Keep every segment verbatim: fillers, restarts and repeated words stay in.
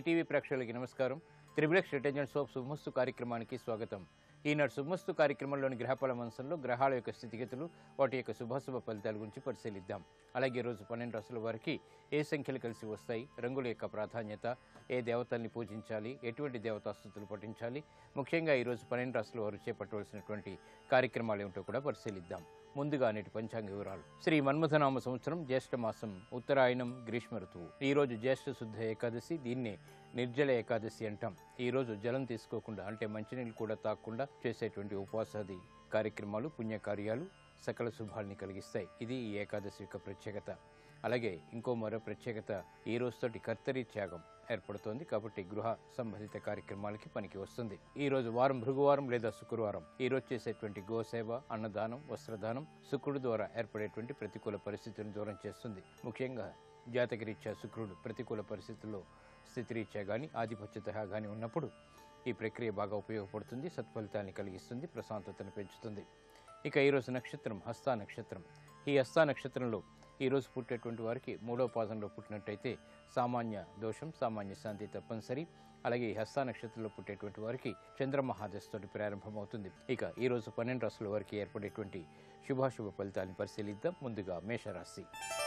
ETV ప్రేక్షకులకి నమస్కారం. Triple X detergent soap శుభమస్తు కార్యక్రమానికి స్వాగతం. ఈనాడు శుభమస్తు కార్యక్రమంలోని గ్రహఫల మంచంలో గ్రహాల యొక్క స్థితిగతులు, వాటి యొక్క శుభాశుభ ఫలితాల గురించి పరిశీలిద్దాం. అలాగే రోజు పన్నెండు రాసుల వారికి ఏ సంఖ్యలు కలిసి వస్తాయి, రంగుల యొక్క ప్రాధాన్యత, ఏ దేవతల్ని పూజించాలి, ఎటువంటి దేవతాస్తుతులు పఠించాలి, ముఖ్యంగా ఈరోజు పన్నెండు రాసుల వారు చేపట్టవలసినటువంటి కార్యక్రమాలు ఏమిటో కూడా పరిశీలిద్దాం. ముందుగా నేటి పంచాంగ వివరాలు. శ్రీ మన్మథనామ సంవత్సరం జ్యేష్ఠ మాసం, ఉత్తరాయణం, గ్రీష్మ ఋతువు. ఈ రోజు జ్యేష్ఠ శుద్ధ ఏకాదశి, దీన్నే నిర్జల ఏకాదశి అంటాం. ఈ రోజు జలం తీసుకోకుండా, అంటే మంచినీళ్ళు కూడా తాగకుండా చేసేటువంటి ఉపవాసాది కార్యక్రమాలు, పుణ్యకార్యాలు సకల శుభాల్ని కలిగిస్తాయి. ఇది ఈ ఏకాదశి యొక్క ప్రత్యేకత. అలాగే ఇంకో మరో ప్రత్యేకత, ఈ రోజుతోటి కర్తరి త్యాగం ఏర్పడుతోంది. కాబట్టి గృహ సంబంధిత కార్యక్రమాలకి పనికి వస్తుంది. ఈ రోజు వారం భృగువారం లేదా శుక్రవారం. ఈ రోజు చేసేటువంటి గోసేవ, అన్నదానం, వస్త్రదానం శుక్రుడు ద్వారా ఏర్పడేటువంటి ప్రతికూల పరిస్థితులను దూరం చేస్తుంది. ముఖ్యంగా జాతకరీత్యా శుక్రుడు ప్రతికూల పరిస్థితుల్లో స్థితిరీత్యా కానీ ఆధిపత్యత కానీ ఉన్నప్పుడు ఈ ప్రక్రియ బాగా ఉపయోగపడుతుంది, సత్ఫలితాన్ని కలిగిస్తుంది, ప్రశాంతతను పెంచుతుంది. ఇక ఈరోజు నక్షత్రం హస్త నక్షత్రం. ఈ హస్త నక్షత్రంలో ఈరోజు పుట్టేటువంటి వారికి మూడో పాదంలో పుట్టినట్టయితే సామాన్య దోషం, సామాన్య శాంతి తప్పనిసరి. అలాగే ఈ హస్త నక్షత్రంలో పుట్టేటువంటి వారికి చంద్రమహాదశతోటి ప్రారంభమవుతుంది. ఇక ఈరోజు పన్నెండు రాశుల వారికి ఏర్పడేటువంటి శుభాశుభ ఫలితాలను పరిశీలిద్దాం. ముందుగా మేషరాశి.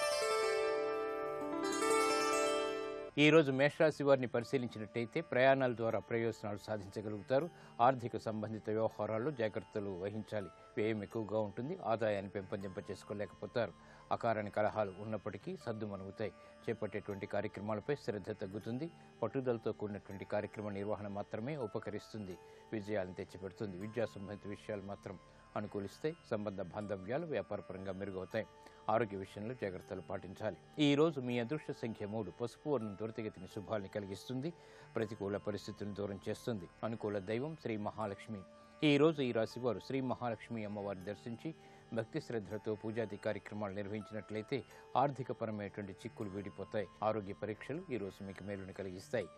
ఈ రోజు మేషరాశి వారిని పరిశీలించినట్టయితే ప్రయాణాల ద్వారా ప్రయోజనాలు సాధించగలుగుతారు. ఆర్థిక సంబంధిత వ్యవహారాల్లో జాగ్రత్తలు వహించాలి. వ్యయం ఎక్కువగా ఉంటుంది, ఆదాయాన్ని పెంపొందింప చేసుకోలేకపోతారు. అకారణ కలహాలు ఉన్నప్పటికీ సద్దుమణుగుతాయి. చేపట్టేటువంటి కార్యక్రమాలపై శ్రద్ధ తగ్గుతుంది. పట్టుదలతో కూడినటువంటి కార్యక్రమ నిర్వహణ మాత్రమే ఉపకరిస్తుంది, విజయాలను తెచ్చిపెడుతుంది. విద్యా సంబంధిత విషయాలు మాత్రం అనుకూలిస్తాయి. సంబంధ బాంధవ్యాలు వ్యాపారపరంగా మెరుగవుతాయి. ఆరోగ్య విషయంలో జాగ్రత్తలు పాటించాలి. ఈ రోజు మీ అదృష్ట సంఖ్య మూడు. పసుపు వర్ణం త్వరితగతిని శుభాల్ని కలిగిస్తుంది, ప్రతికూల పరిస్థితులను దూరం చేస్తుంది. అనుకూల దైవం శ్రీ మహాలక్ష్మి. ఈ రోజు ఈ రాశి వారు శ్రీ మహాలక్ష్మి అమ్మవారిని దర్శించి భక్తి శ్రద్ధలతో పూజాది కార్యక్రమాలు నిర్వహించినట్లయితే ఆర్థికపరమైనటువంటి చిక్కులు వీడిపోతాయి. ఆరోగ్య పరీక్షలు ఈ రోజు మీకు మేలుని కలిగిస్తాయి.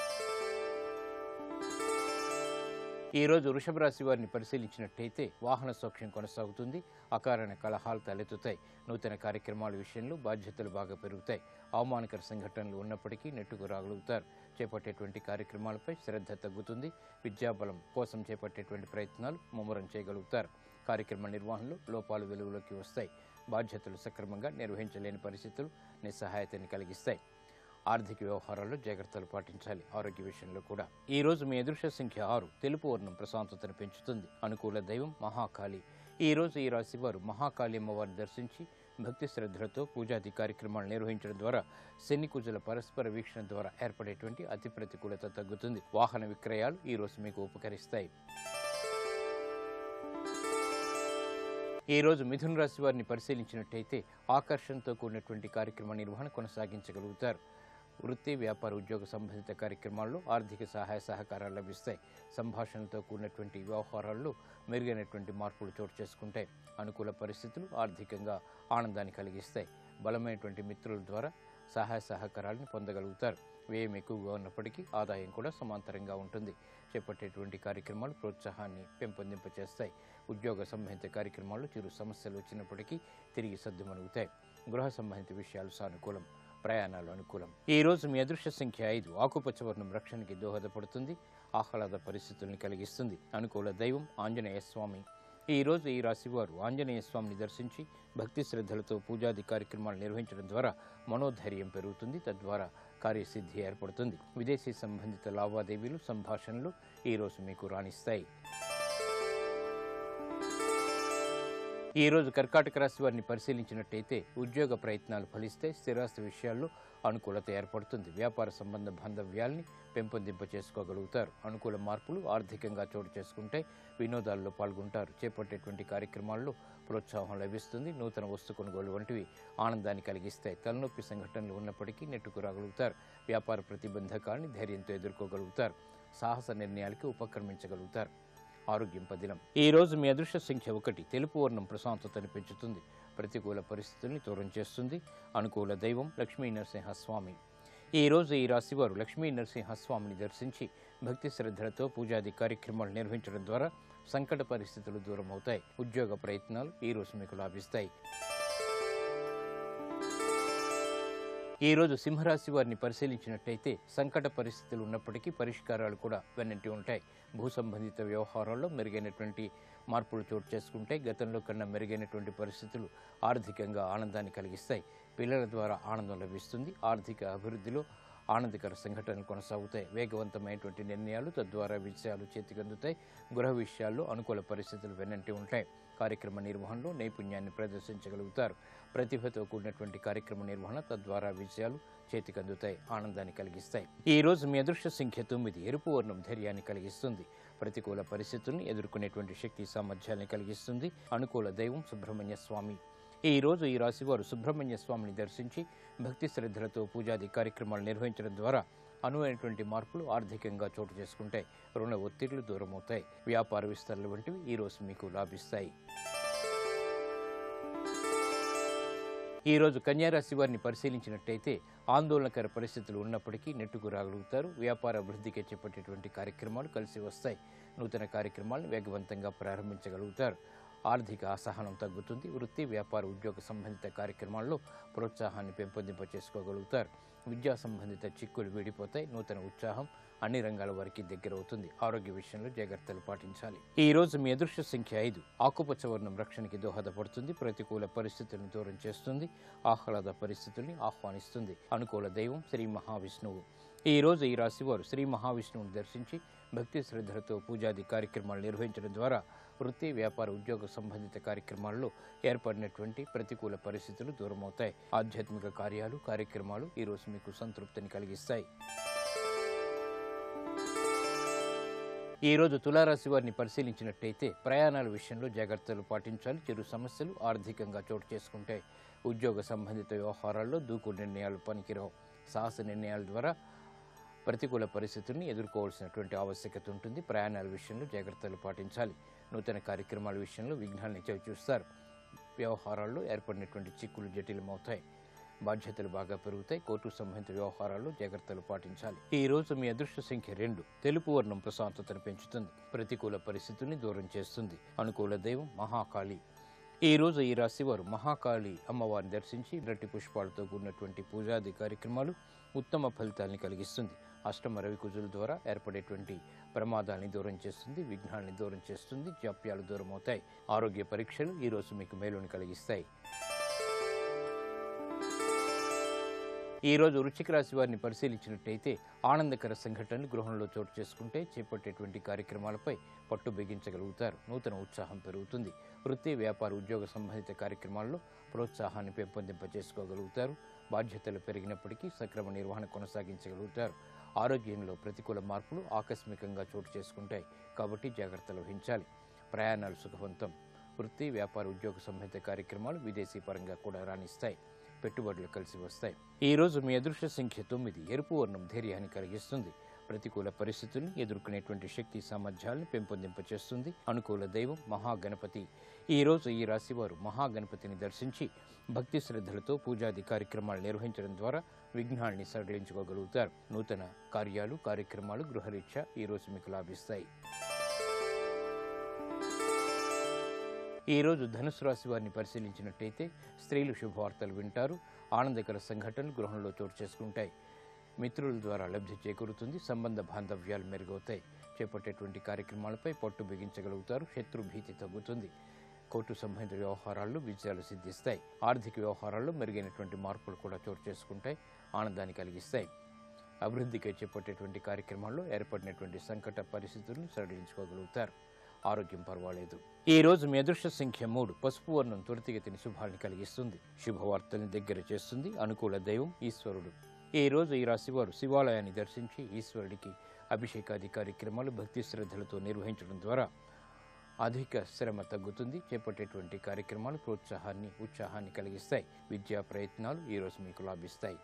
ఈ రోజు వృషభ రాశి వారిని పరిశీలించినట్టయితే వాహన సౌఖ్యం కొనసాగుతుంది. అకారణ కలహాలు తలెత్తుతాయి. నూతన కార్యక్రమాల విషయంలో బాధ్యతలు బాగా పెరుగుతాయి. అవమానకర సంఘటనలు ఉన్నప్పటికీ నెట్టుకు రాగలుగుతారు. చేపట్టేటువంటి కార్యక్రమాలపై శ్రద్ధ తగ్గుతుంది. విద్యాబలం కోసం చేపట్టేటువంటి ప్రయత్నాలు ముమ్మరం చేయగలుగుతారు. కార్యక్రమ నిర్వహణలో లోపాలు వెలుగులోకి వస్తాయి. బాధ్యతలు సక్రమంగా నిర్వహించలేని పరిస్థితులు నిస్సహాయతని కలిగిస్తాయి. ఆర్థిక వ్యవహారాల్లో జాగ్రత్తలు పాటించాలి. ఆరోగ్య విషయంలో కూడా ఈ రోజు మీ అదృష్ట సంఖ్య ఆరు. తెలుపు వర్ణం ప్రశాంతతను పెంచుతుంది. అనుకూల దైవం మహాకాళి. ఈ రోజు ఈ రాశి వారు మహాకాళి అమ్మవారిని దర్శించి భక్తి శ్రద్ధలతో పూజాది కార్యక్రమాలు నిర్వహించడం ద్వారా శని కుజుల పరస్పర వీక్షణ ద్వారా ఏర్పడేటువంటి అతి ప్రతికూలత తగ్గుతుంది. వాహన విక్రయాలు ఈ రోజు మీకు ఉపకరిస్తాయి. ఈ రోజు మిథున రాశి వారిని పరిశీలించినట్టయితే ఆకర్షణతో కూడినటువంటి కార్యక్రమ నిర్వహణ కొనసాగించగలుగుతారు. వృత్తి, వ్యాపార, ఉద్యోగ సంబంధిత కార్యక్రమాల్లో ఆర్థిక సహాయ సహకారాలు లభిస్తాయి. సంభాషణలతో కూడినటువంటి వ్యవహారాల్లో మెరుగైనటువంటి మార్పులు చోటు చేసుకుంటాయి. అనుకూల పరిస్థితులు ఆర్థికంగా ఆనందాన్ని కలిగిస్తాయి. బలమైనటువంటి మిత్రుల ద్వారా సహాయ సహకారాలను పొందగలుగుతారు. వ్యయం ఎక్కువగా ఉన్నప్పటికీ ఆదాయం కూడా సమాంతరంగా ఉంటుంది. చేపట్టేటువంటి కార్యక్రమాలు ప్రోత్సాహాన్ని పెంపొందింపచేస్తాయి. ఉద్యోగ సంబంధిత కార్యక్రమాల్లో చిరు సమస్యలు వచ్చినప్పటికీ తిరిగి సర్దుమణుగుతాయి. గృహ సంబంధిత విషయాలు సానుకూలం, ప్రయాణాలు అనుకూలం. ఈ రోజు మీ అదృష్ట సంఖ్య ఐదు. ఆకుపచ్చ వర్ణం రక్షణకి దోహదపడుతుంది, ఆహ్లాద పరిస్థితుల్ని కలిగిస్తుంది. అనుకూల దైవం ఆంజనేయ స్వామి. ఈ రోజు ఈ రాశి వారు ఆంజనేయ స్వామిని దర్శించి భక్తి శ్రద్ధలతో పూజాది కార్యక్రమాలు నిర్వహించడం ద్వారా మనోధైర్యం పెరుగుతుంది. తద్వారా కార్యసిద్ధి ఏర్పడుతుంది. విదేశీ సంబంధిత లావాదేవీలు, సంభాషణలు ఈ రోజు మీకు రాణిస్తాయి. ఈ రోజు కర్కాటక రాశి వారిని పరిశీలించినట్టయితే ఉద్యోగ ప్రయత్నాలు ఫలిస్తే స్థిరాస్తి విషయాల్లో అనుకూలత ఏర్పడుతుంది. వ్యాపార సంబంధ బాంధవ్యాల్ని పెంపొందింప చేసుకోగలుగుతారు. అనుకూల మార్పులు ఆర్థికంగా చోటు చేసుకుంటే వినోదాల్లో పాల్గొంటారు. చేపట్టేటువంటి కార్యక్రమాల్లో ప్రోత్సాహం లభిస్తుంది. నూతన వస్తు కొనుగోలు వంటివి ఆనందాన్ని కలిగిస్తాయి. తలనొప్పి సంఘటనలు ఉన్నప్పటికీ నెట్టుకు రాగలుగుతారు. వ్యాపార ప్రతిబంధకాలని ధైర్యంతో ఎదుర్కోగలుగుతారు. సాహస నిర్ణయాలకి ఉపక్రమించగలుగుతారు. ఆరోగ్యం పదిలం. ఈ రోజు మీ అదృష్ట సంఖ్య ఒకటి. తెలుపు వర్ణం ప్రశాంతతను పెంచుతుంది, ప్రతికూల పరిస్థితుల్ని దూరం చేస్తుంది. అనుకూల దైవం లక్ష్మీ నరసింహస్వామి. ఈ రోజు ఈ రాశివారు లక్ష్మీ నరసింహస్వామిని దర్శించి భక్తి శ్రద్ధలతో పూజాది కార్యక్రమాలు నిర్వహించడం ద్వారా సంకట పరిస్థితులు దూరం అవుతాయి. ఉద్యోగ ప్రయత్నాలు ఈ రోజు మీకు లాభిస్తాయి. ఈ రోజు సింహరాశి వారిని పరిశీలించినట్టయితే సంకట పరిస్థితులు ఉన్నప్పటికీ పరిష్కారాలు కూడా వెన్నంటి ఉంటాయి. భూ సంబంధిత వ్యవహారాల్లో మెరుగైనటువంటి మార్పులు చోటు చేసుకుంటే గతంలో కన్నా మెరుగైనటువంటి పరిస్థితులు ఆర్థికంగా ఆనందాన్ని కలిగిస్తాయి. పిల్లల ద్వారా ఆనందం లభిస్తుంది. ఆర్థిక అభివృద్ధిలో ఆనందకర సంఘటనలు కొనసాగుతాయి. వేగవంతమైనటువంటి నిర్ణయాలు తద్వారా విషయాలు చేతికందుతాయి. గృహ విషయాల్లో అనుకూల పరిస్థితులు వెన్నంటి ఉంటాయి. కార్యక్రమ నిర్వహణలో నైపుణ్యాన్ని ప్రదర్శించగలుగుతారు. ప్రతిభతో కూడినటువంటి కార్యక్రమ నిర్వహణ తద్వారా విజయాలు చేతికందుతాయి, ఆనందాన్ని కలిగిస్తాయి. ఈ రోజు మీ అదృష్ట సంఖ్య తొమ్మిది. ఎరుపు వర్ణం ధైర్యాన్ని కలిగిస్తుంది. ప్రతికూల పరిస్థితుల్ని ఎదుర్కొనేటువంటి శక్తి సామర్థ్యాన్ని కలిగిస్తుంది. అనుకూల దైవం సుబ్రహ్మణ్య స్వామి. ఈ రోజు ఈ రాశివారు సుబ్రహ్మణ్య స్వామిని దర్శించి భక్తి శ్రద్ధలతో పూజాది కార్యక్రమాలు నిర్వహించడం ద్వారా అనువైనటువంటి మార్పులు ఆర్థికంగా చోటు చేసుకుంటాయి. రుణ ఒత్తిళ్లు దూరమవుతాయి. వ్యాపార విస్తరణలు వంటివి ఈ రోజు మీకు లాభిస్తాయి. ఈ రోజు కన్యారాశి వారిని పరిశీలించినట్టయితే ఆందోళనకర పరిస్థితులు ఉన్నప్పటికీ నెట్టుకు రాగలుగుతారు. వ్యాపార అభివృద్ధికి చేపట్టేటువంటి కార్యక్రమాలు కలిసి వస్తాయి. నూతన కార్యక్రమాలను వేగవంతంగా ప్రారంభించగలుగుతారు. ఆర్థిక అసహనం తగ్గుతుంది. వృత్తి, వ్యాపార, ఉద్యోగ సంబంధిత కార్యక్రమాల్లో ప్రోత్సాహాన్ని పెంపొందింప చేసుకోగలుగుతారు. విద్యా సంబంధిత చిక్కులు వీడిపోతాయి. నూతన ఉత్సాహం అన్ని రంగాల వారికి దగ్గరవుతుంది. ఆరోగ్య విషయంలో జాగ్రత్తలు పాటించాలి. ఈ రోజు మీ అదృష్ట సంఖ్య ఐదు. ఆకుపచ్చ వర్ణం రక్షణకి దోహదపడుతుంది. ప్రతికూల పరిస్థితులను దూరం చేస్తుంది. ఆహ్లాద పరిస్థితుల్ని ఆహ్వానిస్తుంది. అనుకూల దైవం శ్రీ మహావిష్ణువు. ఈ రోజు ఈ రాశి వారు శ్రీ మహావిష్ణువుని దర్శించి భక్తి శ్రద్ధలతో పూజాది కార్యక్రమాలు నిర్వహించడం ద్వారా వృత్తి, వ్యాపార, ఉద్యోగ సంబంధిత కార్యక్రమాల్లో ఏర్పడినటువంటి ప్రతికూల పరిస్థితులు దూరమవుతాయి. ఆధ్యాత్మిక కార్యాలు, కార్యక్రమాలు ఈ రోజు మీకు సంతృప్తిని కలిగిస్తాయి. ఈ రోజు తులారాశి వారిని పరిశీలించినట్టయితే ప్రయాణాల విషయంలో జాగ్రత్తలు పాటించాలి. చిరు సమస్యలు ఆర్థికంగా చోటు చేసుకుంటాయి. ఉద్యోగ సంబంధిత వ్యవహారాల్లో దూకుడు నిర్ణయాలు పనికిరావు. సాహస నిర్ణయాల ద్వారా ప్రతికూల పరిస్థితుల్ని ఎదుర్కోవాల్సినటువంటి ఆవశ్యకత ఉంటుంది. ప్రయాణాల విషయంలో జాగ్రత్తలు పాటించాలి. నూతన కార్యక్రమాల విషయంలో విఘ్నాల్ని చవిచూస్తారు. వ్యవహారాల్లో ఏర్పడినటువంటి చిక్కులు జటిలమవుతాయి. బాధ్యతలు బాగా పెరుగుతాయి. కోర్టు సంబంధిత వ్యవహారాల్లో జాగ్రత్తలు పాటించాలి. ఈ రోజు మీ అదృష్ట సంఖ్య రెండు. తెలుపు వర్ణం ప్రశాంతతను పెంచుతుంది. ప్రతికూల పరిస్థితుల్ని దూరం చేస్తుంది. అనుకూల దైవం మహాకాళి. ఈ రోజు ఈ రాశి వారు మహాకాళి అమ్మవారిని దర్శించి రెట్టి పుష్పాలతో కూడినటువంటి పూజాది కార్యక్రమాలు ఉత్తమ ఫలితాన్ని కలిగిస్తుంది. అష్టమ రవి కుజుల ద్వారా ఏర్పడేటువంటి ప్రమాదాన్ని దూరం చేస్తుంది. విఘ్నాన్ని దూరం చేస్తుంది. జాప్యాలు దూరం అవుతాయి. ఆరోగ్య పరీక్షలు ఈ రోజు మీకు మేలుని కలిగిస్తాయి. ఈ రోజు వృశ్చిక రాశి వారిని పరిశీలించినట్టయితే ఆనందకర సంఘటనలు గృహంలో చోటు చేసుకుంటే చేపట్టేటువంటి కార్యక్రమాలపై పట్టు బిగించగలుగుతారు. నూతన ఉత్సాహం పెరుగుతుంది. వృత్తి, వ్యాపార, ఉద్యోగ సంబంధిత కార్యక్రమాల్లో ప్రోత్సాహాన్ని పెంపొందింప చేసుకోగలుగుతారు. బాధ్యతలు పెరిగినప్పటికీ సక్రమ నిర్వహణ కొనసాగించగలుగుతారు. ఆరోగ్యంలో ప్రతికూల మార్పులు ఆకస్మికంగా చోటు చేసుకుంటాయి కాబట్టి జాగ్రత్తలు వహించాలి. ప్రయాణాలు సుఖవంతం. వృత్తి, వ్యాపార, ఉద్యోగ సంబంధిత కార్యక్రమాలు విదేశీ పరంగా కూడా రాణిస్తాయి. పెట్టుబడులు కలిసి వస్తాయి. ఈ రోజు మీ అదృష్ట సంఖ్య తొమ్మిది. ఎరుపు వర్ణం ధైర్యాన్ని కలిగిస్తుంది. ప్రతికూల పరిస్థితులను ఎదుర్కొనేటువంటి శక్తి సామర్థ్యాలను పెంపొందింప చేస్తుంది. అనుకూల దైవం మహాగణపతి. ఈ రోజు ఈ రాశి వారు మహాగణపతిని దర్శించి భక్తి శ్రద్ధలతో పూజాది కార్యక్రమాలు నిర్వహించడం ద్వారా విఘ్నాల్ని సడలించుకోగలుగుతారు. నూతన కార్యాలు, కార్యక్రమాలు గృహరీత్యా ఈ రోజు మీకు లాభిస్తాయి. ఈ రోజు ధనుసు రాశి వారిని పరిశీలించినట్టయితే స్త్రీలు శుభవార్తలు వింటారు. ఆనందకర సంఘటనలు గృహంలో చోటు చేసుకుంటాయి. మిత్రుల ద్వారా లబ్ధి చేకూరుతుంది. సంబంధ బాంధవ్యాలు మెరుగవుతాయి. చేపట్టేటువంటి కార్యక్రమాలపై పట్టు బిగించగలుగుతారు. శత్రు భీతి తగ్గుతుంది. కోర్టు సంబంధిత వ్యవహారాల్లో విజయాలు సిద్ధిస్తాయి. ఆర్థిక వ్యవహారాల్లో మెరుగైనటువంటి మార్పులు కూడా చోటు చేసుకుంటాయి. ఆనందాన్ని కలిగిస్తాయి. అభివృద్ధికి చేపట్టేటువంటి కార్యక్రమాల్లో ఏర్పడినటువంటి సంకట పరిస్థితులను సడలించుకోగలుగుతారు. ఆరోగ్యం పర్వాలేదు. ఈ రోజు మీ అదృష్ట సంఖ్య మూడు. పసుపు వర్ణం త్వరితగతిని శుభాన్ని కలిగిస్తుంది. శుభవార్తల్ని దగ్గర చేస్తుంది. అనుకూల దైవం ఈశ్వరుడు. ఈ రోజు ఈ రాశి వారు శివాలయాన్ని దర్శించి ఈశ్వరుడికి అభిషేకాది కార్యక్రమాలు భక్తి శ్రద్ధలతో నిర్వహించడం ద్వారా అధిక శ్రమ తగ్గుతుంది. చేపట్టేటువంటి కార్యక్రమాలు ప్రోత్సాహాన్ని, ఉత్సాహాన్ని కలిగిస్తాయి. విద్యా ప్రయత్నాలు ఈ రోజు మీకు లాభిస్తాయి.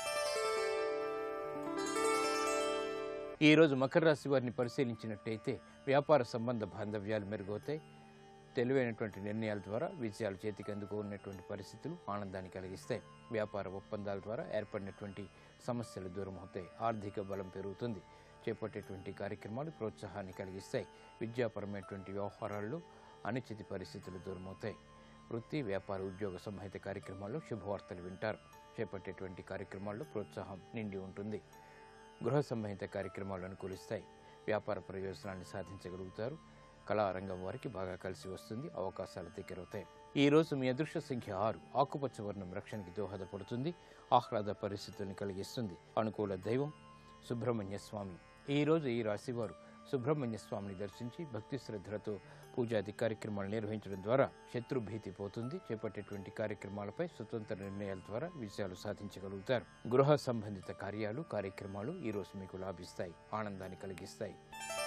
ఈ రోజు మకర రాశి వారిని పరిశీలించినట్టయితే వ్యాపార సంబంధ బాంధవ్యాలు మెరుగవుతాయి. తెలివైనటువంటి నిర్ణయాల ద్వారా విజయాలు చేతికి అందుకున్నటువంటి పరిస్థితులు ఆనందాన్ని కలిగిస్తాయి. వ్యాపార ఒప్పందాల ద్వారా ఏర్పడినటువంటి సమస్యలు దూరం అవుతాయి. ఆర్థిక బలం పెరుగుతుంది. చేపట్టేటువంటి కార్యక్రమాలు ప్రోత్సాహాన్ని కలిగిస్తాయి. విద్యాపరమైనటువంటి వ్యవహారాల్లో అనిశ్చిత పరిస్థితులు దూరమవుతాయి. వృత్తి, వ్యాపార, ఉద్యోగ సంబంధిత కార్యక్రమాల్లో శుభవార్తలు వింటారు. చేపట్టేటువంటి కార్యక్రమాల్లో ప్రోత్సాహం నిండి ఉంటుంది. గృహ సంబంధిత కార్యక్రమాలు అనుకూలిస్తాయి. వ్యాపార ప్రయోజనాన్ని సాధించగలుగుతారు. కళారంగం వారికి బాగా కలిసి వస్తుంది. అవకాశాలు దగ్గరవుతాయి. ఈ రోజు మీ అదృష్ట సంఖ్య ఆరు. ఆకుపచ్చ వర్ణం రక్షణకి దోహదపడుతుంది. ఆహ్లాద పరిస్థితుల్ని కలిగిస్తుంది. అనుకూల దైవం సుబ్రహ్మణ్య స్వామి. ఈ రోజు ఈ రాశివారు సుబ్రహ్మణ్య స్వామిని దర్శించి భక్తి శ్రద్ధలతో పూజాది కార్యక్రమాలు నిర్వహించడం ద్వారా శత్రు భీతి పోతుంది. చేపట్టేటువంటి కార్యక్రమాలపై స్వతంత్ర నిర్ణయాల ద్వారా విజయాలు సాధించగలుగుతారు. గృహ సంబంధిత కార్యాలు కార్యక్రమాలు ఈ రోజు మీకు లాభిస్తాయి. ఆనందాన్ని కలిగిస్తాయి.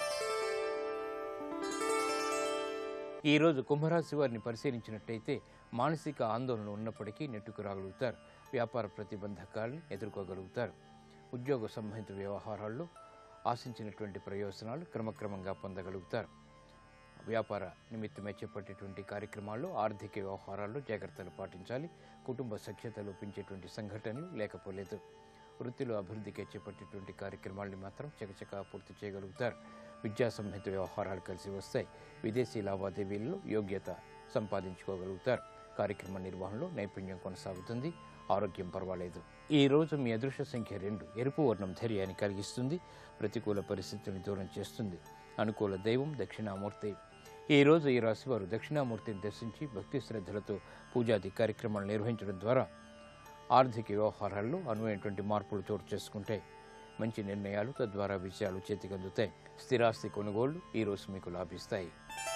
ఈ రోజు కుంభరాశి వారిని పరిశీలించినట్టయితే మానసిక ఆందోళన ఉన్నప్పటికీ నెట్టుకు రాగలుగుతారు. వ్యాపార ప్రతిబంధకాలను ఎదుర్కోగలుగుతారు. ఉద్యోగ సంబంధిత వ్యవహారాల్లో ఆశించినటువంటి ప్రయోజనాలు క్రమక్రమంగా పొందగలుగుతారు. వ్యాపార నిమిత్తమే చేపట్టేటువంటి కార్యక్రమాల్లో ఆర్థిక వ్యవహారాల్లో జాగ్రత్తలు పాటించాలి. కుటుంబ సఖ్యత లోపించేటువంటి సంఘటనలు లేకపోలేదు. వృత్తిలో అభివృద్ధికి చేపట్టేటువంటి కార్యక్రమాలను మాత్రం చకచకా పూర్తి చేయగలుగుతారు. విద్యా సంబంధిత వ్యవహారాలు కలిసి వస్తాయి. విదేశీ లావాదేవీల్లో యోగ్యత సంపాదించుకోగలుగుతారు. కార్యక్రమ నిర్వహణలో నైపుణ్యం కొనసాగుతుంది. ఆరోగ్యం పర్వాలేదు. ఈ రోజు మీ అదృష్ట సంఖ్య రెండు. ఎరుపు వర్ణం ధైర్యాన్ని కలిగిస్తుంది. ప్రతికూల పరిస్థితులను దూరం చేస్తుంది. అనుకూల దైవం దక్షిణామూర్తి. ఈ రోజు ఈ రాశి వారు దక్షిణామూర్తిని దర్శించి భక్తి శ్రద్ధలతో పూజాది కార్యక్రమాలు నిర్వహించడం ద్వారా ఆర్థిక వ్యవహారాల్లో అనువైనటువంటి మార్పులు చోటు చేసుకుంటాయి. మంచి నిర్ణయాలు తద్వారా విజయాలు చేతికందుతాయి. స్థిరాస్తి కొనుగోళ్లు ఈ రోజు మీకు లాభిస్తాయి.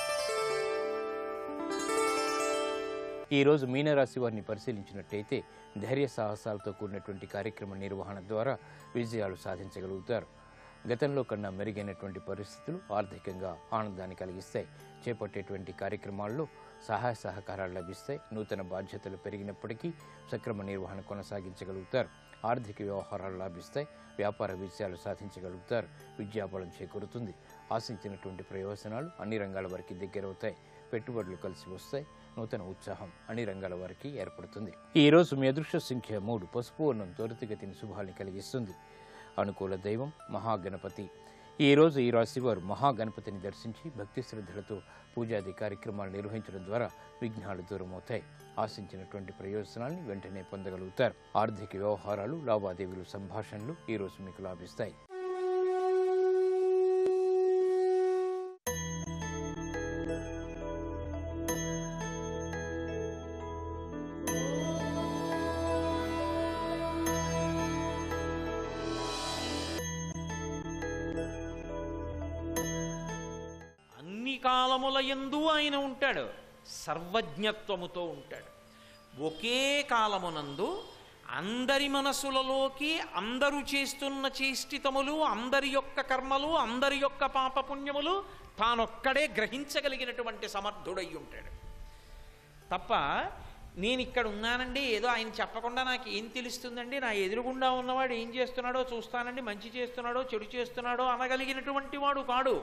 ఈ రోజు మీనరాశి వారిని పరిశీలించినట్టయితే ధైర్య సాహసాలతో కూడినటువంటి కార్యక్రమ నిర్వహణ ద్వారా విజయాలు సాధించగలుగుతారు. గతంలో కన్నా మెరుగైనటువంటి పరిస్థితులు ఆర్థికంగా ఆనందాన్ని కలిగిస్తాయి. చేపట్టేటువంటి కార్యక్రమాల్లో సహాయ సహకారాలు లభిస్తాయి. నూతన బాధ్యతలు పెరిగినప్పటికీ సక్రమ నిర్వహణ కొనసాగించగలుగుతారు. ఆర్థిక వ్యవహారాలు లాభిస్తాయి. వ్యాపార విజయాలు సాధించగలుగుతారు. విద్యాబలం చేకూరుతుంది. ఆశించినటువంటి ప్రయోజనాలు అన్ని రంగాల వారికి దగ్గరవుతాయి. పెట్టుబడులు కలిసి వస్తాయి. నూతన ఉత్సాహం అన్ని రంగాల వారికి ఏర్పడుతుంది. ఈ రోజు మీ అదృష్ట సంఖ్య మూడు. పసుపు వర్ణం త్వరితగతిని శుభాన్ని కలిగిస్తుంది. అనుకూల దైవం మహాగణపతి. ఈ రోజు ఈ రాశి వారు మహాగణపతిని దర్శించి భక్తి శ్రద్ధలతో పూజాది కార్యక్రమాలు నిర్వహించడం ద్వారా విఘ్నాలు దూరమవుతాయి. ఆశించినటువంటి ప్రయోజనాల్ని వెంటనే పొందగలుగుతారు. ఆర్థిక వ్యవహారాలు లావాదేవీలు సంభాషణలు ఈ రోజు మీకు లాభిస్తాయి. కాలముల యందు ఆయన ఉంటాడు. సర్వజ్ఞత్వముతో ఉంటాడు. ఒకే కాలమునందు అందరి మనసులలోకి అందరూ చేస్తున్న చేష్టితములు, అందరి యొక్క కర్మలు, అందరి యొక్క పాపపుణ్యములు తానొక్కడే గ్రహించగలిగినటువంటి సమర్థుడై ఉంటాడు. తప్ప నేను ఇక్కడ ఉన్నానండి, ఏదో ఆయన చెప్పకుండా నాకు ఏం తెలుస్తుందండి, నా ఎదురుగుండా ఉన్నవాడు ఏం చేస్తున్నాడో చూస్తానండి, మంచి చేస్తున్నాడో చెడు చేస్తున్నాడో అనగలిగినటువంటి వాడు కాడు.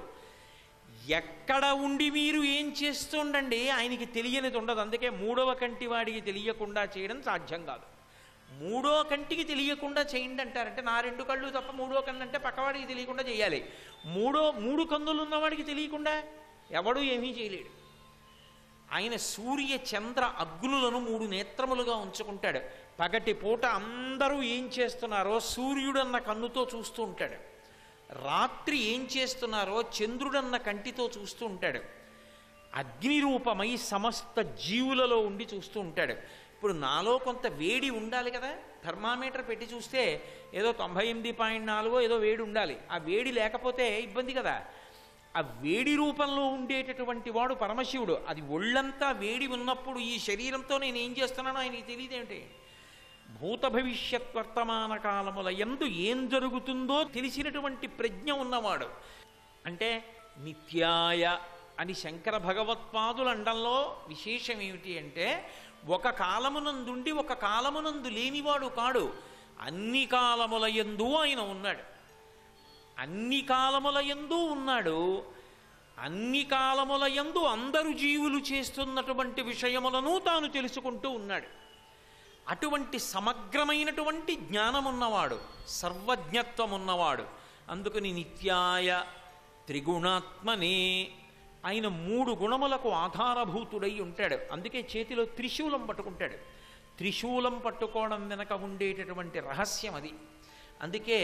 ఎక్కడ ఉండి మీరు ఏం చేస్తుండండి ఆయనకి తెలియనిది ఉండదు. అందుకే మూడవ కంటి వాడికి తెలియకుండా చేయడం సాధ్యం కాదు. మూడో కంటికి తెలియకుండా చేయండి అంటారంటే నా రెండు కళ్ళు తప్ప మూడో కన్ను అంటే పక్కవాడికి తెలియకుండా చేయాలి. మూడో మూడు కన్నులు ఉన్నవాడికి తెలియకుండా ఎవడూ ఏమీ చేయలేడు. ఆయన సూర్య చంద్ర అగ్నులను మూడు నేత్రములుగా ఉంచుకుంటాడు. పగటి పూట అందరూ ఏం చేస్తున్నారో సూర్యుడన్న కన్నుతో చూస్తూ ఉంటాడు. రాత్రి ఏం చేస్తున్నారో చంద్రుడన్న కంటితో చూస్తూ ఉంటాడు. అగ్ని రూపమై సమస్త జీవులలో ఉండి చూస్తూ ఉంటాడు. ఇప్పుడు నాలో కొంత వేడి ఉండాలి కదా, థర్మామీటర్ పెట్టి చూస్తే ఏదో తొంభై ఎనిమిది పాయింట్ నాలుగో ఏదో వేడి ఉండాలి. ఆ వేడి లేకపోతే ఇబ్బంది కదా. ఆ వేడి రూపంలో ఉండేటటువంటి వాడు పరమశివుడు. అది ఒళ్ళంతా వేడి ఉన్నప్పుడు ఈ శరీరంతో నేను ఏం చేస్తున్నానో ఆయనకి తెలియదేమిటి. భూత భవిష్యత్ వర్తమాన కాలముల యందు ఏం జరుగుతుందో తెలిసినటువంటి ప్రజ్ఞ ఉన్నవాడు. అంటే నిత్యాయ అని శంకర భగవత్పాదుల అండంలో విశేషం ఏమిటి అంటే ఒక కాలమునందుండి ఒక కాలమునందు లేనివాడు కాడు. అన్ని కాలముల యందు ఆయన ఉన్నాడు. అన్ని కాలముల యందు ఉన్నాడు. అన్ని కాలముల యందు అందరు జీవులు చేస్తున్నటువంటి విషయములను తాను తెలుసుకుంటూ ఉన్నాడు. అటువంటి సమగ్రమైనటువంటి జ్ఞానం ఉన్నవాడు, సర్వజ్ఞత్వం ఉన్నవాడు. అందుకని నిత్యాయ త్రిగుణాత్మనే ఆయన మూడు గుణములకు ఆధారభూతుడై ఉంటాడు. అందుకే చేతిలో త్రిశూలం పట్టుకుంటాడు. త్రిశూలం పట్టుకోవడం వెనక ఉండేటటువంటి రహస్యం అది. అందుకే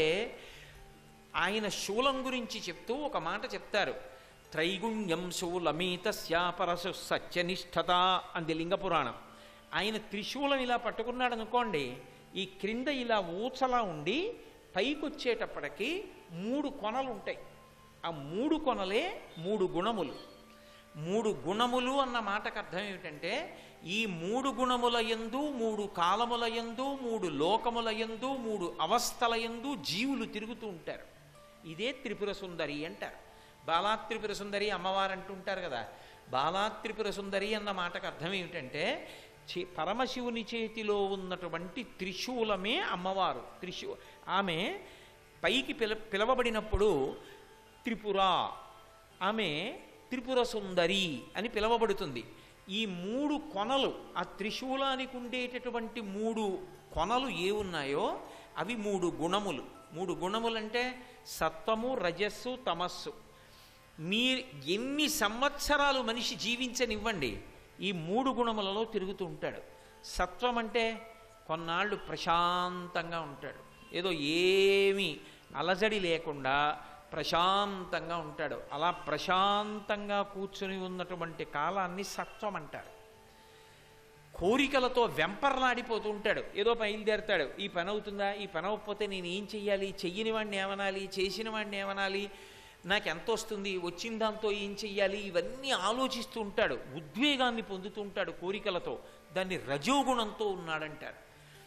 ఆయన శూలం గురించి చెప్తూ ఒక మాట చెప్తారు, త్రైగుణ్యం శూలమీతస్య పరశు సత్యనిష్ఠత అంది లింగపురాణం. ఆయన త్రిశూలం ఇలా పట్టుకున్నాడు అనుకోండి, ఈ క్రింద ఇలా ఊచలా ఉండి పైకి వచ్చేటప్పటికి మూడు కొనలు ఉంటాయి. ఆ మూడు కొనలే మూడు గుణములు. మూడు గుణములు అన్న మాటకు అర్థం ఏమిటంటే, ఈ మూడు గుణముల యందు, మూడు కాలముల యందు, మూడు లోకముల యందు, మూడు అవస్థల యందు జీవులు తిరుగుతూ ఉంటారు. ఇదే త్రిపుర సుందరి అంటారు. బాలా త్రిపుర సుందరి అమ్మవారు అంటుంటారు కదా. బాలా త్రిపుర సుందరి అన్న మాటకు అర్థం ఏమిటంటే, పరమశివుని చేతిలో ఉన్నటువంటి త్రిశూలమే అమ్మవారు. త్రిశూ ఆమె పైకి పిల పిలవబడినప్పుడు త్రిపుర, ఆమె త్రిపుర సుందరి అని పిలవబడుతుంది. ఈ మూడు కొనలు, ఆ త్రిశూలానికి ఉండేటటువంటి మూడు కొనలు ఏ ఉన్నాయో అవి మూడు గుణములు. మూడు గుణములు అంటే సత్వము, రజస్సు, తమస్సు. మీ ఎన్ని సంవత్సరాలు మనిషి జీవించనివ్వండి, ఈ మూడు గుణములలో తిరుగుతూ ఉంటాడు. సత్వం అంటే కొన్నాళ్ళు ప్రశాంతంగా ఉంటాడు, ఏదో ఏమీ అలజడి లేకుండా ప్రశాంతంగా ఉంటాడు. అలా ప్రశాంతంగా కూర్చుని ఉన్నటువంటి కాలాన్ని సత్వం అంటారు. కోరికలతో వెంపర్లాడిపోతూ ఉంటాడు, ఏదో బయలుదేరతాడు, ఈ పని అవుతుందా, ఈ పని అవ్వకపోతే నేను ఏం చెయ్యాలి, చెయ్యని వాడిని ఏమనాలి, చేసిన వాడిని ఏమనాలి, నాకు ఎంత వస్తుంది, వచ్చిన దాంతో ఏం చెయ్యాలి, ఇవన్నీ ఆలోచిస్తూ ఉంటాడు. ఉద్వేగాన్ని పొందుతూ ఉంటాడు కోరికలతో. దాన్ని రజోగుణంతో ఉన్నాడంటారు.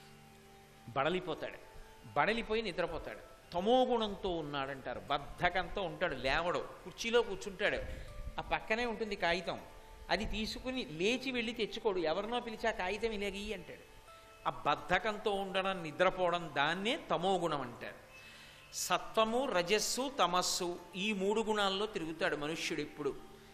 బడలిపోతాడు, బడలిపోయి నిద్రపోతాడు. తమోగుణంతో ఉన్నాడంటారు. బద్ధకంతో ఉంటాడు, లేవడు, కుర్చీలో కూర్చుంటాడు, ఆ పక్కనే ఉంటుంది కాగితం, అది తీసుకుని లేచి వెళ్ళి తెచ్చుకోడు, ఎవరినో పిలిచి ఆ కాగితం ఇలాగి అంటాడు. ఆ బద్ధకంతో ఉండడం, నిద్రపోవడం, దాన్నే తమోగుణం అంటారు. సత్వము, రజస్సు, తమస్సు ఈ మూడు గుణాల్లో తిరుగుతాడు మనుష్యుడు ఎప్పుడు.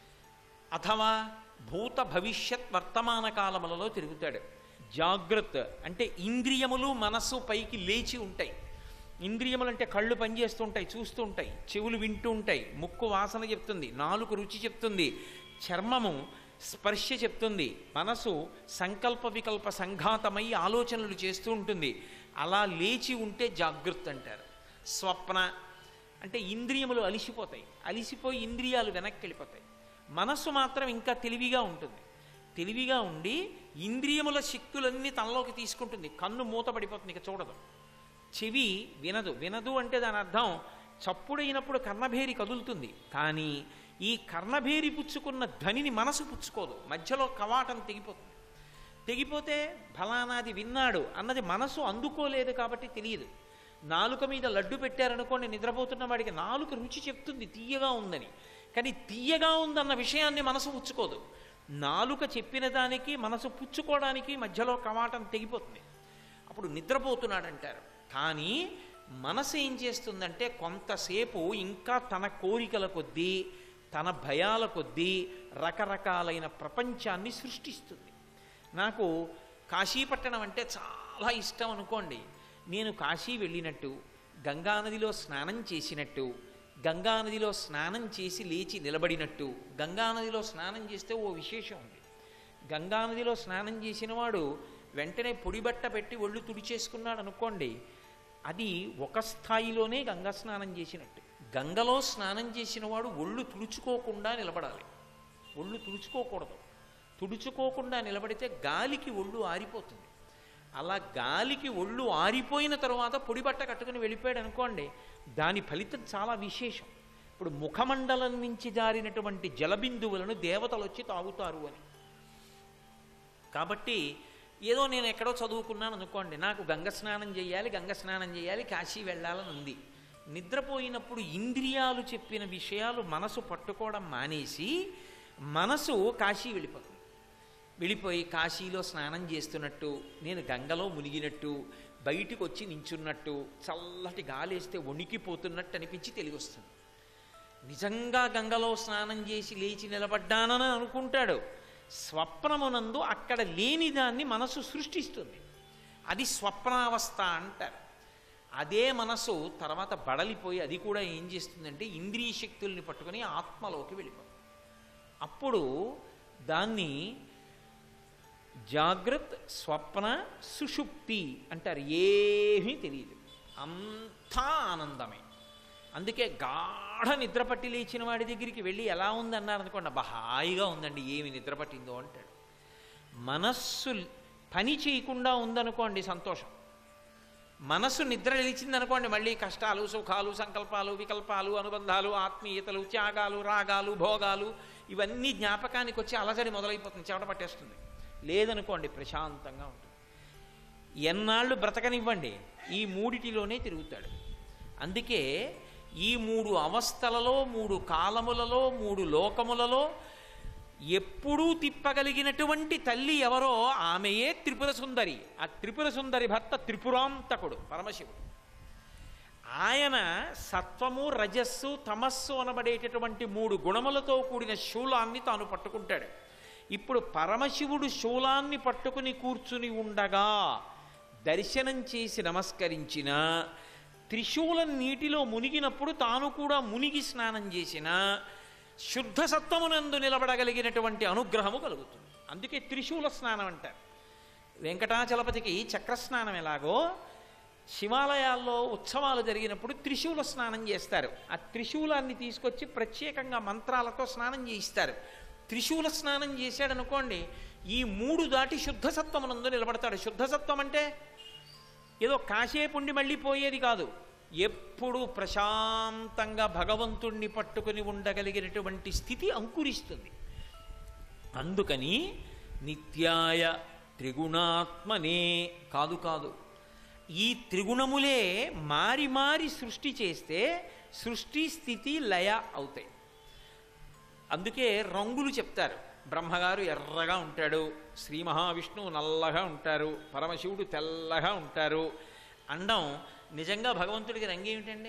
అథవా భూత భవిష్యత్ వర్తమాన కాలములలో తిరుగుతాడు. జాగ్రత్త అంటే ఇంద్రియములు మనస్సు పైకి లేచి ఉంటాయి. ఇంద్రియములు అంటే కళ్ళు పనిచేస్తూ ఉంటాయి, చూస్తూ ఉంటాయి, చెవులు వింటూ ఉంటాయి, ముక్కు వాసన చెప్తుంది, నాలుక రుచి చెప్తుంది, చర్మము స్పర్శ చెప్తుంది, మనసు సంకల్ప వికల్ప సంఘాతమై ఆలోచనలు చేస్తూ ఉంటుంది. అలా లేచి ఉంటే జాగృత్ అంటారు. స్వప్న అంటే ఇంద్రియములు అలిసిపోతాయి, అలిసిపోయి ఇంద్రియాలు వెనక్కి వెళ్ళిపోతాయి. మనస్సు మాత్రం ఇంకా తెలివిగా ఉంటుంది. తెలివిగా ఉండి ఇంద్రియముల శక్తులన్నీ తనలోకి తీసుకుంటుంది. కన్ను మూతపడిపోతుంది, ఇక చూడదు. చెవి వినదు. వినదు అంటే దాని అర్థం చప్పుడైనప్పుడు కర్ణభేరి కదులుతుంది, కానీ ఈ కర్ణభేరి పుచ్చుకున్న ధ్వనిని మనసు పుచ్చుకోదు. మధ్యలో కవాటం తెగిపోతుంది. తెగిపోతే ఫలానాది విన్నాడు అన్నది మనసు అందుకోలేదు కాబట్టి తెలియదు. నాలుక మీద లడ్డు పెట్టారనుకోండి, నిద్రపోతున్న వాడికి నాలుక రుచి చెప్తుంది తీయగా ఉందని, కానీ తీయగా ఉందన్న విషయాన్ని మనసు పుచ్చుకోదు. నాలుక చెప్పిన దానికి మనసు పుచ్చుకోవడానికి మధ్యలో కవాటం తెగిపోతుంది. అప్పుడు నిద్రపోతున్నాడంటారు. కానీ మనసు ఏం చేస్తుందంటే కొంతసేపు ఇంకా తన కోరికల కొద్దీ, తన భయాల కొద్దీ రకరకాలైన ప్రపంచాన్ని సృష్టిస్తుంది. నాకు కాశీపట్టణం అంటే చాలా ఇష్టం అనుకోండి. నేను కాశీ వెళ్ళినట్టు, గంగానదిలో స్నానం చేసినట్టు, గంగానదిలో స్నానం చేసి లేచి నిలబడినట్టు. గంగానదిలో స్నానం చేస్తే ఓ విశేషం ఉంది. గంగానదిలో స్నానం చేసిన వాడు వెంటనే పొడిబట్ట పెట్టి ఒళ్ళు తుడిచేసుకున్నాడు అనుకోండి, అది ఒక స్థాయిలోనే గంగా స్నానం చేసినట్టు. గంగలో స్నానం చేసిన వాడు ఒళ్ళు తుడుచుకోకుండా నిలబడాలి. ఒళ్ళు తుడుచుకోకూడదు. తుడుచుకోకుండా నిలబడితే గాలికి ఒళ్ళు ఆరిపోతుంది. అలా గాలికి ఒళ్ళు ఆరిపోయిన తర్వాత పొడిబట్ట కట్టుకుని వెళ్ళిపోయాడు అనుకోండి, దాని ఫలితం చాలా విశేషం. ఇప్పుడు ముఖమండలం నుంచి జారినటువంటి జలబిందువులను దేవతలు వచ్చి తాగుతారు అని. కాబట్టి ఏదో నేను ఎక్కడో చదువుకున్నాను అనుకోండి, నాకు గంగ స్నానం చేయాలి, గంగ స్నానం చేయాలి, కాశీ వెళ్ళాలని ఉంది. నిద్రపోయినప్పుడు ఇంద్రియాలు చెప్పిన విషయాలు మనసు పట్టుకోవడం మానేసి మనసు కాశీ వెళ్ళిపోతుంది. వెళ్ళిపోయి కాశీలో స్నానం చేస్తున్నట్టు, నేను గంగలో మునిగినట్టు, బయటికి వచ్చి నించున్నట్టు, చల్లటి గాలేస్తే వణికిపోతున్నట్టు అనిపించి తెలివి వస్తుంది. నిజంగా గంగలో స్నానం చేసి లేచి నిలబడ్డానని అనుకుంటాడు. స్వప్నమునందు అక్కడ లేని దాన్ని మనసు సృష్టిస్తుంది. అది స్వప్నావస్థ అంటారు. అదే మనసు తర్వాత బడలిపోయి అది కూడా ఏం చేస్తుందంటే ఇంద్రియ శక్తుల్ని పట్టుకొని ఆత్మలోకి వెళ్ళిపోతుంది. అప్పుడు దాన్ని జాగ్రత్త, స్వప్న, సుషుప్తి అంటారు. ఏమీ తెలియదు, అంతా ఆనందమే. అందుకే గాఢ నిద్రపట్టి లేచిన వాడి దగ్గరికి వెళ్ళి ఎలా ఉంది అన్నారు అనుకోండి, అబ్బా హాయిగా ఉందండి, ఏమి నిద్ర పట్టిందో అంటాడు. మనస్సు పని చేయకుండా ఉందనుకోండి సంతోషం. మనస్సు నిద్ర నిలిచిందనుకోండి మళ్ళీ కష్టాలు, సుఖాలు, సంకల్పాలు, వికల్పాలు, అనుబంధాలు, ఆత్మీయతలు, త్యాగాలు, రాగాలు, భోగాలు ఇవన్నీ జ్ఞాపకానికి వచ్చి అలజడి మొదలైపోతుంది, చెమట పట్టేస్తుంది. లేదనుకోండి ప్రశాంతంగా ఉంటుంది. ఎన్నాళ్ళు బ్రతకనివ్వండి ఈ మూడిటిలోనే తిరుగుతాడు. అందుకే ఈ మూడు అవస్థలలో, మూడు కాలములలో, మూడు లోకములలో ఎప్పుడూ తిప్పగలిగినటువంటి తల్లి ఎవరో ఆమెయే త్రిపుర సుందరి. ఆ త్రిపుర సుందరి భర్త త్రిపురాంతకుడు పరమశివుడు. ఆయన సత్వము, రజస్సు, తమస్సు అనబడేటటువంటి మూడు గుణములతో కూడిన శూలాన్ని తాను పట్టుకుంటాడు. ఇప్పుడు పరమశివుడు శూలాన్ని పట్టుకుని కూర్చుని ఉండగా దర్శనం చేసి నమస్కరించిన, త్రిశూలం నీటిలో మునిగినప్పుడు తాను కూడా మునిగి స్నానం చేసిన శుద్ధ సత్వమునందు నిలబడగలిగినటువంటి అనుగ్రహము కలుగుతుంది. అందుకే త్రిశూల స్నానం అంటారు. వెంకటాచలపతికి చక్రస్నానం ఎలాగో శివాలయాల్లో ఉత్సవాలు జరిగినప్పుడు త్రిశూల స్నానం చేస్తారు. ఆ త్రిశూలాన్ని తీసుకొచ్చి ప్రత్యేకంగా మంత్రాలతో స్నానం చేయిస్తారు. త్రిశూల స్నానం చేశాడనుకోండి ఈ మూడు దాటి శుద్ధ సత్వమునందు నిలబడతాడు. శుద్ధ సత్వం అంటే ఏదో కాసేపుండి మళ్ళీ పోయేది కాదు, ఎప్పుడు ప్రశాంతంగా భగవంతుణ్ణి పట్టుకుని ఉండగలిగినటువంటి స్థితి అంకురిస్తుంది. అందుకని నిత్యాయ త్రిగుణాత్మనే కాదు కాదు ఈ త్రిగుణములే మారి మారి సృష్టి చేస్తే సృష్టి స్థితి లయ అవుతాయి. అందుకే రంగులు చెప్తారు. బ్రహ్మగారు ఎర్రగా ఉంటాడు, శ్రీ మహావిష్ణువు నల్లగా ఉంటారు, పరమశివుడు తెల్లగా ఉంటారు అండం నిజంగా భగవంతుడికి రంగు ఏమిటండి?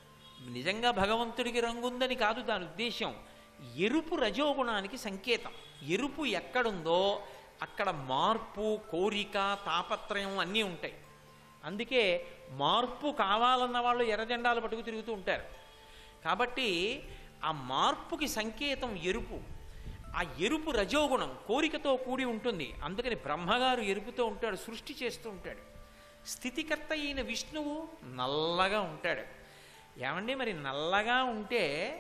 నిజంగా భగవంతుడికి రంగు ఉందని కాదు దాని ఉద్దేశం. ఎరుపు రజోగుణానికి సంకేతం. ఎరుపు ఎక్కడుందో అక్కడ మార్పు, కోరిక, తాపత్రయం అన్నీ ఉంటాయి. అందుకే మార్పు కావాలన్న వాళ్ళు ఎర్రజెండాలు పట్టుకు తిరుగుతూ ఉంటారు. కాబట్టి ఆ మార్పుకి సంకేతం ఎరుపు. ఆ ఎరుపు రజోగుణం కోరికతో కూడి ఉంటుంది. అందుకని బ్రహ్మగారు ఎరుపుతో ఉంటాడు, సృష్టి చేస్తూ ఉంటాడు. స్థితికర్త అయిన విష్ణువు నల్లగా ఉంటాడు. ఏమండి మరి నల్లగా ఉంటే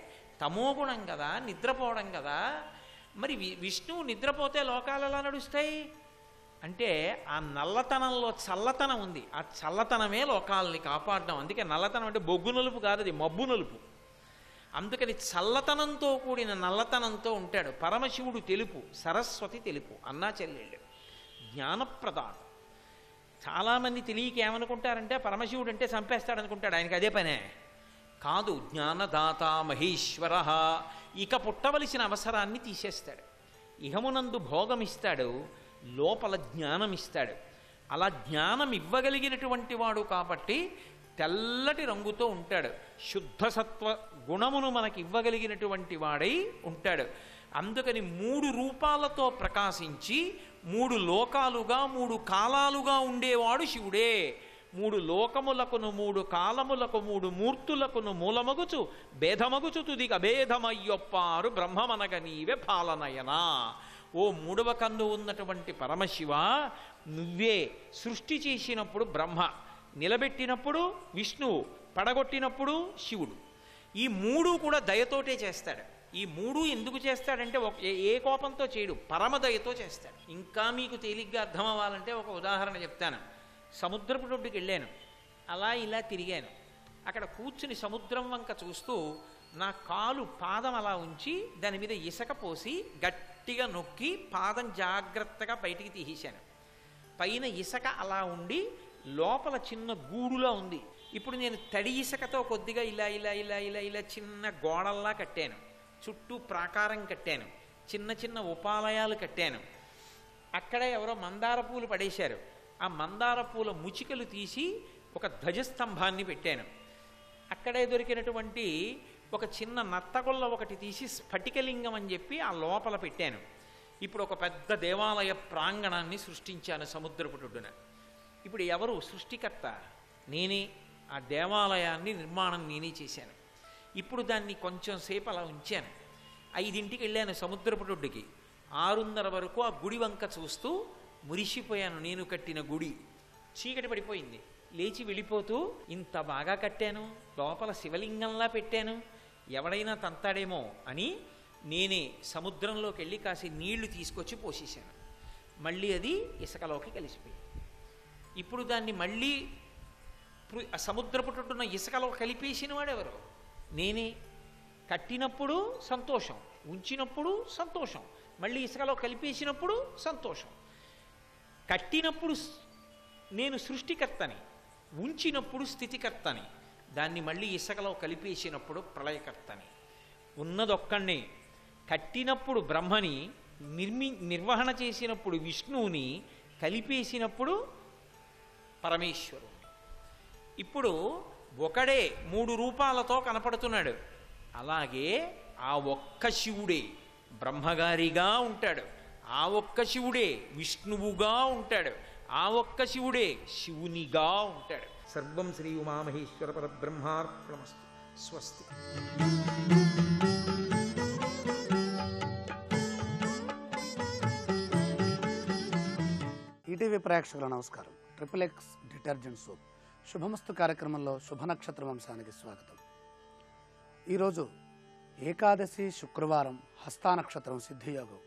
తమోగుణం కదా, నిద్రపోవడం కదా. మరి విష్ణువు నిద్రపోతే లోకాలు ఎలా నడుస్తాయి అంటే ఆ నల్లతనంలో చల్లతనం ఉంది. ఆ చల్లతనమే లోకాలని కాపాడడం. అందుకే నల్లతనం అంటే బొగ్గు నలుపు కాదు, అది మబ్బు నలుపు. అందుకని చల్లతనంతో కూడిన నల్లతనంతో ఉంటాడు. పరమశివుడు తెలుపు, సరస్వతి తెలుపు, అన్నా చెల్లెళ్ళు. జ్ఞానప్రదాత. చాలామంది తెలియక ఏమనుకుంటారంటే పరమశివుడు అంటే చంపేస్తాడనుకుంటాడు. ఆయనకి అదే పనే కాదు. జ్ఞానదాత మహేశ్వర. ఇక పుట్టవలసిన అవసరాన్ని తీసేస్తాడు. ఇహమునందు భోగం ఇస్తాడు, లోపల జ్ఞానం ఇస్తాడు. అలా జ్ఞానం ఇవ్వగలిగినటువంటి వాడు కాబట్టి తెల్లటి రంగుతో ఉంటాడు. శుద్ధ సత్వ గుణమును మనకి ఇవ్వగలిగినటువంటి వాడై ఉంటాడు. అందుకని మూడు రూపాలతో ప్రకాశించి మూడు లోకాలుగా, మూడు కాలాలుగా ఉండేవాడు శివుడే. మూడు లోకములకును, మూడు కాలములకు, మూడు మూర్తులకును మూలమగుచు భేదమగుచు తుదిగ భేదమయ్యొప్పారు బ్రహ్మమనగ నీవే పాలనయనా. ఓ మూడవ కన్ను ఉన్నటువంటి పరమశివ, నువ్వే సృష్టి చేసినప్పుడు బ్రహ్మ, నిలబెట్టినప్పుడు విష్ణువు, పడగొట్టినప్పుడు శివుడు. ఈ మూడు కూడా దయతోటే చేస్తాడు. ఈ మూడు ఎందుకు చేస్తాడంటే ఒక ఏ కోపంతో చేయడు, పరమదయతో చేస్తాడు. ఇంకా మీకు తేలిగ్గా అర్థం అవ్వాలంటే ఒక ఉదాహరణ చెప్తాను. సముద్రపు ఒడ్డుకి వెళ్ళాను, అలా ఇలా తిరిగాను. అక్కడ కూర్చుని సముద్రం వంక చూస్తూ నా కాలు పాదం అలా ఉంచి దాని మీద ఇసక పోసి గట్టిగా నొక్కి పాదం జాగ్రత్తగా బయటికి తీసేశాను. పైన ఇసక అలా ఉండి లోపల చిన్న గూడులా ఉంది. ఇప్పుడు నేను తడి ఇసకతో కొద్దిగా ఇలా ఇలా ఇలా ఇలా ఇలా చిన్న గోడల్లా కట్టాను, చుట్టూ ప్రాకారం కట్టాను, చిన్న చిన్న ఉపాలయాలు కట్టాను. అక్కడ ఎవరో మందార పూలు పడేశారు. ఆ మందార పూల ముచికలు తీసి ఒక ధ్వజస్తంభాన్ని పెట్టాను. అక్కడే దొరికినటువంటి ఒక చిన్న నత్తగొల్ల ఒకటి తీసి స్ఫటికలింగం అని చెప్పి ఆ లోపల పెట్టాను. ఇప్పుడు ఒక పెద్ద దేవాలయ ప్రాంగణాన్ని సృష్టించాను సముద్రపుటుడున. ఇప్పుడు ఎవరు సృష్టికర్త? నేనే. ఆ దేవాలయాన్ని నిర్మాణం నేనే చేశాను. ఇప్పుడు దాన్ని కొంచెం సేపు అలా ఉంచాను. ఐదింటికి వెళ్ళాను సముద్రపుటుడికి. ఆరున్నర వరకు ఆ గుడి వంక చూస్తూ మురిసిపోయాను. నేను కట్టిన గుడి చీకటి పడిపోయింది. లేచి వెళ్ళిపోతూ, ఇంత బాగా కట్టాను, లోపల శివలింగంలా పెట్టాను, ఎవడైనా తంతాడేమో అని నేనే సముద్రంలోకి వెళ్ళి కాసి నీళ్లు తీసుకొచ్చి పోసేశాను. మళ్ళీ అది ఇసుకలోకి కలిసిపోయింది. ఇప్పుడు దాన్ని మళ్ళీ సముద్రపు చుట్టూన్న ఇసుకలో కలిపేసిన వాడెవరు? నేనే. కట్టినప్పుడు సంతోషం, ఉంచినప్పుడు సంతోషం, మళ్ళీ ఇసుకలో కలిపేసినప్పుడు సంతోషం. కట్టినప్పుడు నేను సృష్టికర్తని, ఉంచినప్పుడు స్థితికర్తని, దాన్ని మళ్ళీ ఇసుకలో కలిపేసినప్పుడు ప్రళయకర్తని. ఉన్నదొక్కడే. కట్టినప్పుడు బ్రహ్మని, నిర్మి నిర్వహణ చేసినప్పుడు విష్ణువుని, కలిపేసినప్పుడు పరమేశ్వరుని. ఇప్పుడు ఒకడే మూడు రూపాలతో కనపడుతున్నాడు. అలాగే ఆ ఒక్క శివుడే బ్రహ్మగారిగా ఉంటాడు, ఆ ఒక్క శివుడే విష్ణువుగా ఉంటాడు, ఆ ఒక్క శివుడే శివునిగా ఉంటాడు. సర్వం శ్రీ ఉమామహేశ్వర పరబ్రహ్మార్పణమస్తు. స్వస్తి. ఈటీవీ ప్రేక్షకుల నమస్కారం. ట్రిపుల్ ఎక్స్ డిటర్జెంట్ సోప్ శుభమస్తు కార్యక్రమంలో శుభ నక్షత్ర వంశానికి స్వాగతం. ఈరోజు ఏకాదశి, శుక్రవారం, హస్తా నక్షత్రం, సిద్ధియోగం.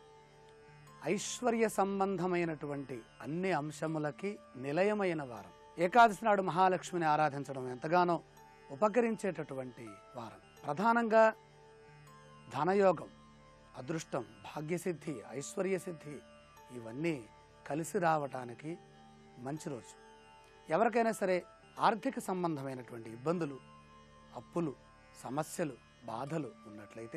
ఐశ్వర్య సంబంధమైనటువంటి అన్ని అంశములకి నిలయమైన వారం. ఏకాదశి నాడు మహాలక్ష్మిని ఆరాధించడం ఎంతగానో ఉపకరించేటటువంటి వారం. ప్రధానంగా ధనయోగం, అదృష్టం, భాగ్యసిద్ధి, ఐశ్వర్య సిద్ధి ఇవన్నీ కలిసి రావటానికి మంచి రోజు. ఎవరికైనా సరే ఆర్థిక సంబంధమైనటువంటి ఇబ్బందులు, అప్పులు, సమస్యలు, బాధలు ఉన్నట్లయితే,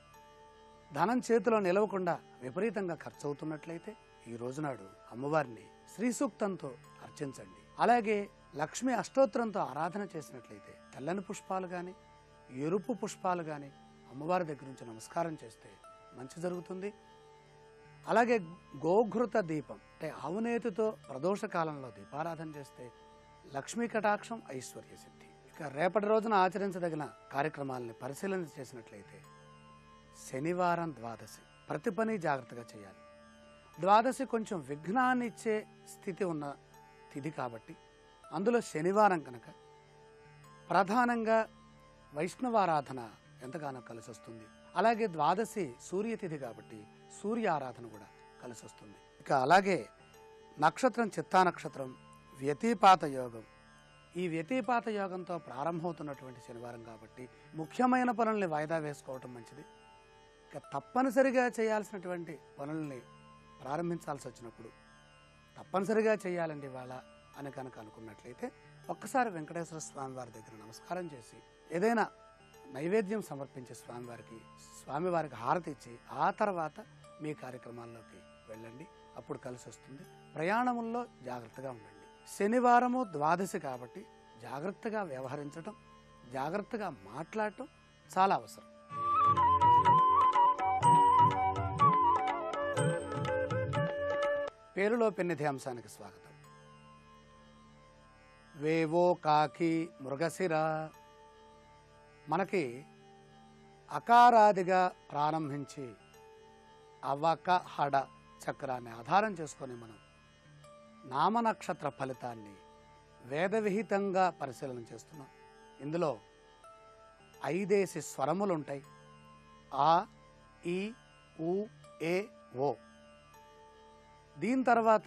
ధనం చేతిలో నిలవకుండా విపరీతంగా ఖర్చు అవుతున్నట్లయితే ఈ రోజునాడు అమ్మవారిని శ్రీ సూక్తంతో అర్చించండి. అలాగే లక్ష్మీ అష్టోత్తరంతో ఆరాధన చేసినట్లయితే తెల్లని పుష్పాలు కానీ ఎరుపు పుష్పాలు కానీ అమ్మవారి దగ్గర నుంచి నమస్కారం చేస్తే మంచి జరుగుతుంది. అలాగే గోఘృత దీపం అంటే ఆవునేతితో ప్రదోష కాలంలో దీపారాధన చేస్తే లక్ష్మీ కటాక్షం, ఐశ్వర్య సిద్ధి. ఇక రేపటి రోజున ఆచరించదగిన కార్యక్రమాలని పరిశీలన చేసినట్లయితే శనివారం ద్వాదశి. ప్రతి పని జాగ్రత్తగా చేయాలి. ద్వాదశి కొంచెం విఘ్నాన్ని ఇచ్చే స్థితి ఉన్న తిథి కాబట్టి అందులో శనివారం కనుక ప్రధానంగా వైష్ణవారాధన ఎంతగానో కలిసి వస్తుంది. అలాగే ద్వాదశి సూర్యతిథి కాబట్టి సూర్య ఆరాధన కూడా కలిసి వస్తుంది. ఇక అలాగే నక్షత్రం చిత్తా నక్షత్రం, వ్యతిపాత యోగం. ఈ వ్యతిపాత యోగంతో ప్రారంభమవుతున్నటువంటి శనివారం కాబట్టి ముఖ్యమైన పనుల్ని వాయిదా వేసుకోవటం మంచిది. ఇక తప్పనిసరిగా చేయాల్సినటువంటి పనుల్ని ప్రారంభించాల్సి వచ్చినప్పుడు తప్పనిసరిగా చేయాలండి ఇవాళ అని కనుక అనుకున్నట్లయితే ఒక్కసారి వెంకటేశ్వర స్వామి వారి దగ్గర నమస్కారం చేసి ఏదైనా నైవేద్యం సమర్పించే స్వామివారికి స్వామివారికి హారతి ఇచ్చి ఆ తర్వాత మీ కార్యక్రమాల్లోకి వెళ్ళండి. అప్పుడు కలిసి వస్తుంది. ప్రయాణముల్లో జాగ్రత్తగా ఉండండి. శనివారము ద్వాదశి కాబట్టి జాగ్రత్తగా వ్యవహరించడం, జాగ్రత్తగా మాట్లాడటం చాలా అవసరం. పేరులో పెన్నిధి అంశానికి స్వాగతం. వేవో కాకి మృగశిర. మనకి అకారాదిగా ప్రారంభించి అవక హడ చక్రాన్ని ఆధారం చేసుకొని మనం నామనక్షత్ర ఫలితాన్ని వేదవిహితంగా పరిశీలన చేస్తున్నాం. ఇందులో ఐదేసి స్వరములు ఉంటాయి. ఆ, ఈ, ఉ, ఏ, ఓ. దీని తర్వాత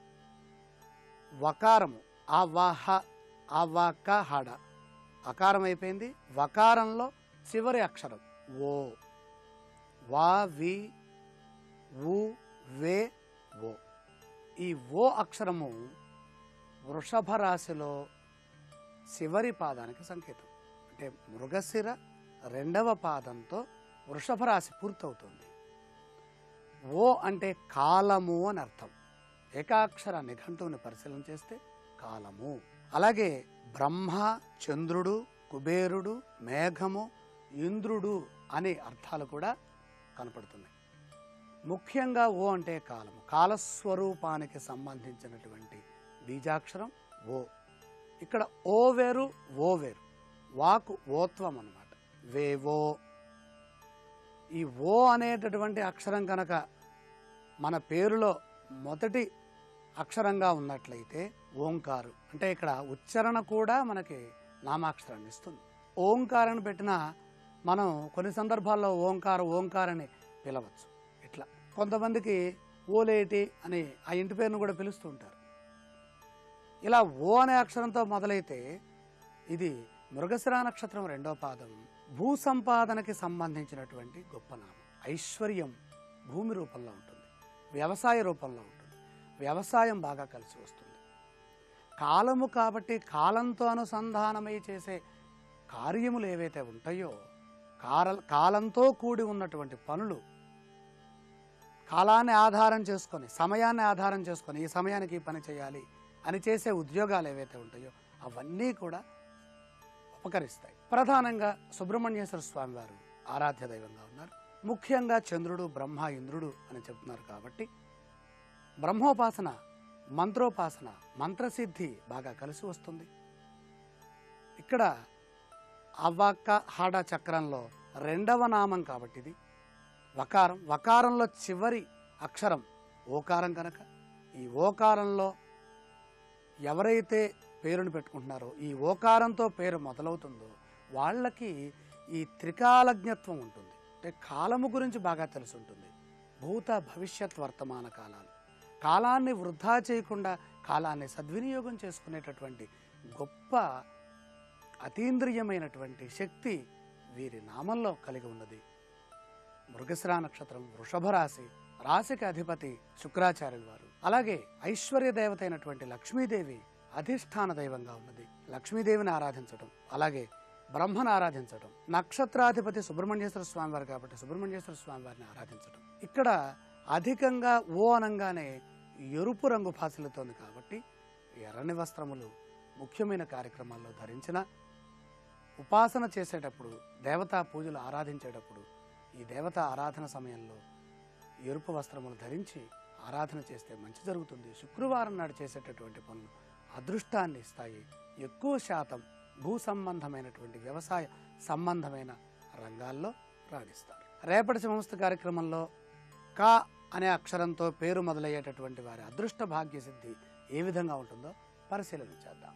వకారము అవహ, అవక హడ. అకారం అయిపోయింది. వకారంలో చివరి అక్షరం ఓ. వా, వి, ఉ, వే, ఓ. ఈ ఓ అక్షరము వృషభ రాశిలో చివరి పాదానికి సంకేతం. అంటే మృగశిర రెండవ పాదంతో వృషభ రాశి పూర్తవుతుంది. ఓ అంటే కాలము అని అర్థం. ఏకాక్షర నిఘంటువుని పరిశీలన చేస్తే కాలము. అలాగే బ్రహ్మ, చంద్రుడు, కుబేరుడు, మేఘము, ఇంద్రుడు అనే అర్థాలు కూడా కనపడుతున్నాయి. ముఖ్యంగా ఓ అంటే కాలము, కాలస్వరూపానికి సంబంధించినటువంటి బీజాక్షరం ఓ. ఇక్కడ ఓ వేరు, ఓ వేరు. వాకు ఓత్వం అన్నమాట. వేవో. ఈ ఓ అనేటటువంటి అక్షరం కనుక మన పేరులో మొదటి అక్షరంగా ఉన్నట్లయితే ఓంకారు, అంటే ఇక్కడ ఉచ్చారణ కూడా మనకి నామాక్షరాన్ని ఇస్తుంది. ఓంకారాన్ని పెట్టినా మనం కొన్ని సందర్భాల్లో ఓంకార ఓంకారని పిలవచ్చు. ఇట్లా కొంతమందికి ఓలేటి అని ఆ ఇంటి పేరును కూడా పిలుస్తూ ఉంటారు. ఇలా ఓ అనే అక్షరంతో మొదలైతే ఇది మృగశిర నక్షత్రం రెండో పాదం, భూ సంపాదనకి సంబంధించినటువంటి గొప్ప నామం. ఐశ్వర్యం భూమి రూపంలో ఉంటుంది, వ్యవసాయ రూపంలో ఉంటుంది. వ్యవసాయం బాగా కలిసి వస్తుంది. కాలము కాబట్టి కాలంతో అనుసంధానమై చేసే కార్యములు ఏవైతే ఉంటాయో, కాల కాలంతో కూడి ఉన్నటువంటి పనులు, కాలాన్ని ఆధారం చేసుకొని, సమయాన్ని ఆధారం చేసుకొని ఈ సమయానికి ఈ పని చేయాలి అని చేసే ఉద్యోగాలు ఏవైతే ఉంటాయో అవన్నీ కూడా ఉపకరిస్తాయి. ప్రధానంగా సుబ్రహ్మణ్యేశ్వర స్వామి వారు ఆరాధ్య దైవంగా ఉన్నారు. ముఖ్యంగా చంద్రుడు, బ్రహ్మ, ఇంద్రుడు అని చెప్తున్నారు కాబట్టి బ్రహ్మోపాసన, మంత్రోపాసన, మంత్రసిద్ధి బాగా కలిసి వస్తుంది. ఇక్కడ అవ్వక హాడ చక్రంలో రెండవ నామం కాబట్టి ఇది వకారం. వకారంలో చివరి అక్షరం ఓకారం కనుక ఈ ఓకారంలో ఎవరైతే పేరును పెట్టుకుంటున్నారో, ఈ ఓకారంతో పేరు మొదలవుతుందో వాళ్ళకి ఈ త్రికాలజ్ఞత్వం ఉంటుంది. అంటే కాలము గురించి బాగా తెలిసి ఉంటుంది. భూత, భవిష్యత్, వర్తమాన కాలాలు. కాలాన్ని వృధా చేయకుండా కాలాన్ని సద్వినియోగం చేసుకునేటటువంటి గొప్ప అతీంద్రియమైనటువంటి శక్తి వీరి నామంలో కలిగి ఉన్నది. మృగశిర నక్షత్రం, వృషభ రాశి, రాశికి అధిపతి శుక్రాచార్యుల వారు. అలాగే ఐశ్వర్య దేవత అయినటువంటి లక్ష్మీదేవి అధిష్టాన దైవంగా ఉన్నది. లక్ష్మీదేవిని ఆరాధించడం, అలాగే బ్రహ్మను ఆరాధించడం. నక్షత్రాధిపతి సుబ్రహ్మణ్యేశ్వర స్వామి వారు కాబట్టి సుబ్రహ్మణ్యేశ్వర స్వామి వారిని ఆరాధించడం. ఇక్కడ అధికంగా ఓ అనంగానే ఎరుపు రంగు భాషలతోంది కాబట్టి ఎర్రని వస్త్రములు ముఖ్యమైన కార్యక్రమాల్లో ధరించిన, ఉపాసన చేసేటప్పుడు, దేవతా పూజలు ఆరాధించేటప్పుడు ఈ దేవతా ఆరాధన సమయంలో ఎరుపు వస్త్రములు ధరించి ఆరాధన చేస్తే మంచి జరుగుతుంది. శుక్రవారం నాడు చేసేటటువంటి పనులు అదృష్టాన్ని ఇస్తాయి. ఎక్కువ శాతం భూ సంబంధమైనటువంటి వ్యవసాయ సంబంధమైన రంగాల్లో రాణిస్తారు. రేపటి సంస్థ కార్యక్రమంలో కా అనే అక్షరంతో పేరు మొదలయ్యేటటువంటి వారి అదృష్ట భాగ్య సిద్ధి ఏ విధంగా ఉంటుందో పరిశీలన చేద్దాం.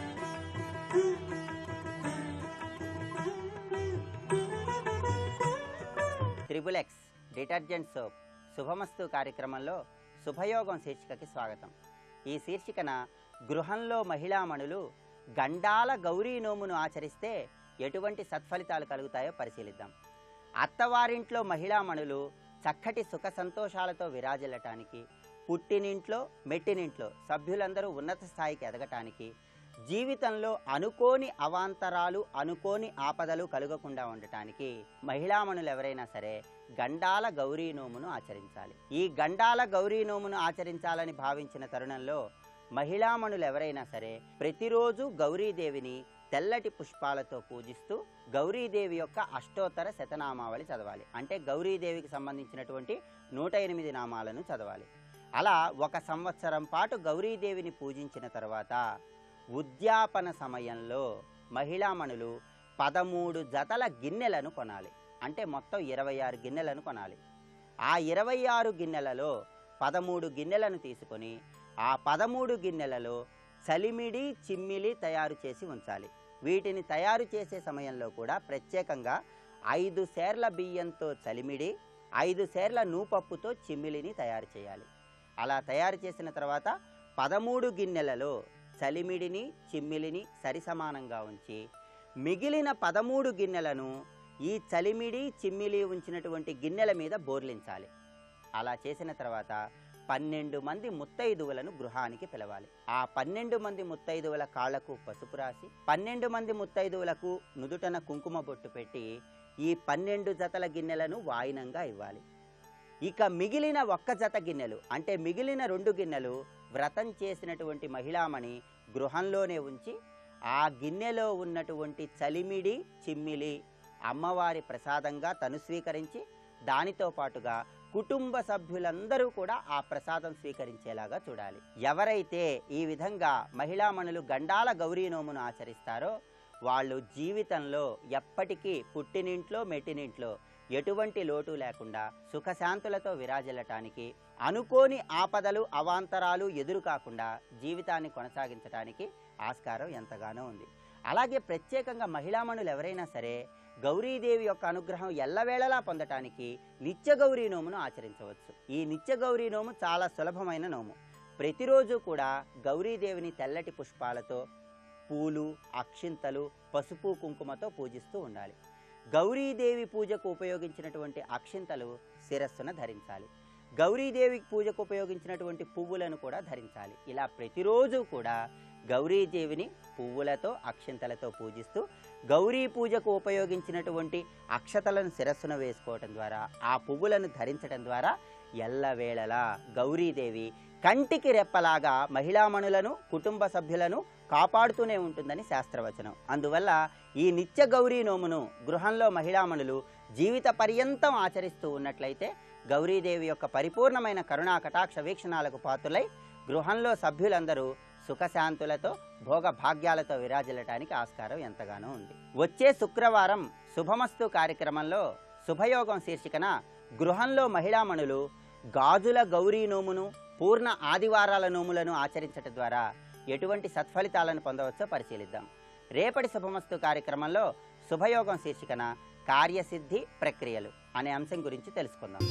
త్రిబుల్ ఎక్స్ డిటర్జెంట్ సోప్ శుభమస్తు కార్యక్రమంలో శుభయోగం శీర్షికకి స్వాగతం. ఈ శీర్షికన గృహంలో మహిళామణులు గండాల గౌరీ నోమును ఆచరిస్తే ఎటువంటి సత్ఫలితాలు కలుగుతాయో పరిశీలిద్దాం. అత్తవారింట్లో మహిళామణులు చక్కటి సుఖ సంతోషాలతో విరాజిల్లటానికి, పుట్టినింట్లో మెట్టినింట్లో సభ్యులందరూ ఉన్నత స్థాయికి ఎదగటానికి, జీవితంలో అనుకోని అవాంతరాలు, అనుకోని ఆపదలు కలగకుండా ఉండటానికి మహిళామణులు ఎవరైనా సరే గండాల గౌరీ నోమును ఆచరించాలి. ఈ గండాల గౌరీ నోమును ఆచరించాలని భావించిన తరుణంలో మహిళామణులు ఎవరైనా సరే ప్రతిరోజు గౌరీదేవిని తెల్లటి పుష్పాలతో పూజిస్తూ గౌరీదేవి యొక్క అష్టోత్తర శతనామావళి చదవాలి. అంటే గౌరీదేవికి సంబంధించినటువంటి నూట ఎనిమిది నామాలను చదవాలి. అలా ఒక సంవత్సరం పాటు గౌరీదేవిని పూజించిన తర్వాత ఉద్యాపన సమయంలో మహిళామణులు పదమూడు జతల గిన్నెలను కొనాలి. అంటే మొత్తం ఇరవై ఆరు గిన్నెలను కొనాలి. ఆ ఇరవై ఆరు గిన్నెలలో పదమూడు గిన్నెలను తీసుకొని ఆ పదమూడు గిన్నెలలో చలిమిడి, చిమ్మిలి తయారు చేసి ఉంచాలి. వీటిని తయారు చేసే సమయంలో కూడా ప్రత్యేకంగా ఐదు సేర్ల బియ్యంతో చలిమిడి, ఐదు సేర్ల నూపప్పుతో చిమ్మిలిని తయారు చేయాలి. అలా తయారు చేసిన తర్వాత పదమూడు గిన్నెలలో చలిమిడిని, చిమ్మిలిని సరిసమానంగా ఉంచి మిగిలిన పదమూడు గిన్నెలను ఈ చలిమిడి, చిమ్మిలి ఉంచినటువంటి గిన్నెల మీద బోర్లించాలి. అలా చేసిన తర్వాత పన్నెండు మంది ముత్తైదువులను గృహానికి పిలవాలి. ఆ పన్నెండు మంది ముత్తైదువుల కాళ్లకు పసుపు రాసి, పన్నెండు మంది ముత్తైదువులకు నుదుటన కుంకుమ బొట్టు పెట్టి ఈ పన్నెండు జతల గిన్నెలను వాయినంగా ఇవ్వాలి. ఇక మిగిలిన ఒక్క జత గిన్నెలు, అంటే మిగిలిన రెండు గిన్నెలు వ్రతం చేసినటువంటి మహిళామణి గృహంలోనే ఉంచి ఆ గిన్నెలో ఉన్నటువంటి చలిమిడి, చిమ్మిలి అమ్మవారి ప్రసాదంగా తను స్వీకరించి దానితో పాటుగా కుటుంబ సభ్యులందరూ కూడా ఆ ప్రసాదం స్వీకరించేలాగా చూడాలి. ఎవరైతే ఈ విధంగా మహిళామణులు గండాల గౌరీ నోమును ఆచరిస్తారో వాళ్ళు జీవితంలో ఎప్పటికీ పుట్టినింట్లో మెట్టినింట్లో ఎటువంటి లోటు లేకుండా సుఖశాంతులతో విరాజిల్లటానికి, అనుకోని ఆపదలు అవాంతరాలు ఎదురు కాకుండా జీవితాన్ని కొనసాగించడానికి ఆస్కారం ఎంతగానో ఉంది. అలాగే ప్రత్యేకంగా మహిళామణులు ఎవరైనా సరే గౌరీదేవి యొక్క అనుగ్రహం ఎల్లవేళలా పొందటానికి నిత్య గౌరీ నోమును ఆచరించవచ్చు. ఈ నిత్య గౌరీ నోము చాలా సులభమైన నోము. ప్రతిరోజు కూడా గౌరీదేవిని తెల్లటి పుష్పాలతో, పూలు, అక్షింతలు, పసుపు, కుంకుమతో పూజిస్తూ ఉండాలి. గౌరీదేవి పూజకు ఉపయోగించినటువంటి అక్షింతలు శిరస్సున ధరించాలి. గౌరీదేవి పూజకు ఉపయోగించినటువంటి పువ్వులను కూడా ధరించాలి. ఇలా ప్రతిరోజు కూడా గౌరీదేవిని పువ్వులతో, అక్షింతలతో పూజిస్తూ గౌరీ పూజకు ఉపయోగించినటువంటి అక్షతలను శిరస్సున వేసుకోవటం ద్వారా, ఆ పువ్వులను ధరించడం ద్వారా ఎల్లవేళలా గౌరీదేవి కంటికి రెప్పలాగా మహిళామణులను, కుటుంబ సభ్యులను కాపాడుతూనే ఉంటుందని శాస్త్రవచనం. అందువల్ల ఈ నిత్య గౌరీ నోమును గృహంలో మహిళామణులు జీవిత పర్యంతం ఆచరిస్తూ ఉన్నట్లయితే గౌరీదేవి యొక్క పరిపూర్ణమైన కరుణా కటాక్ష వీక్షణాలకు పాత్రులై గృహంలో సభ్యులందరూ సుఖశాంతులతో, భోగ భాగ్యాలతో విరాజిల్లటానికి ఆస్కారం ఎంతగానో ఉంది. వచ్చే శుక్రవారం శుభమస్తు కార్యక్రమంలో శుభయోగం శీర్షికన గృహంలో మహిళామణులు గాజుల గౌరీ నోమును, పూర్ణ ఆదివారాల నోములను ఆచరించడం ద్వారా ఎటువంటి సత్ఫలితాలను పొందవచ్చో పరిశీలిద్దాం. రేపటి శుభమస్తు కార్యక్రమంలో శుభయోగం శీర్షికన కార్యసిద్ధి ప్రక్రియలు అనే అంశం గురించి తెలుసుకుందాం.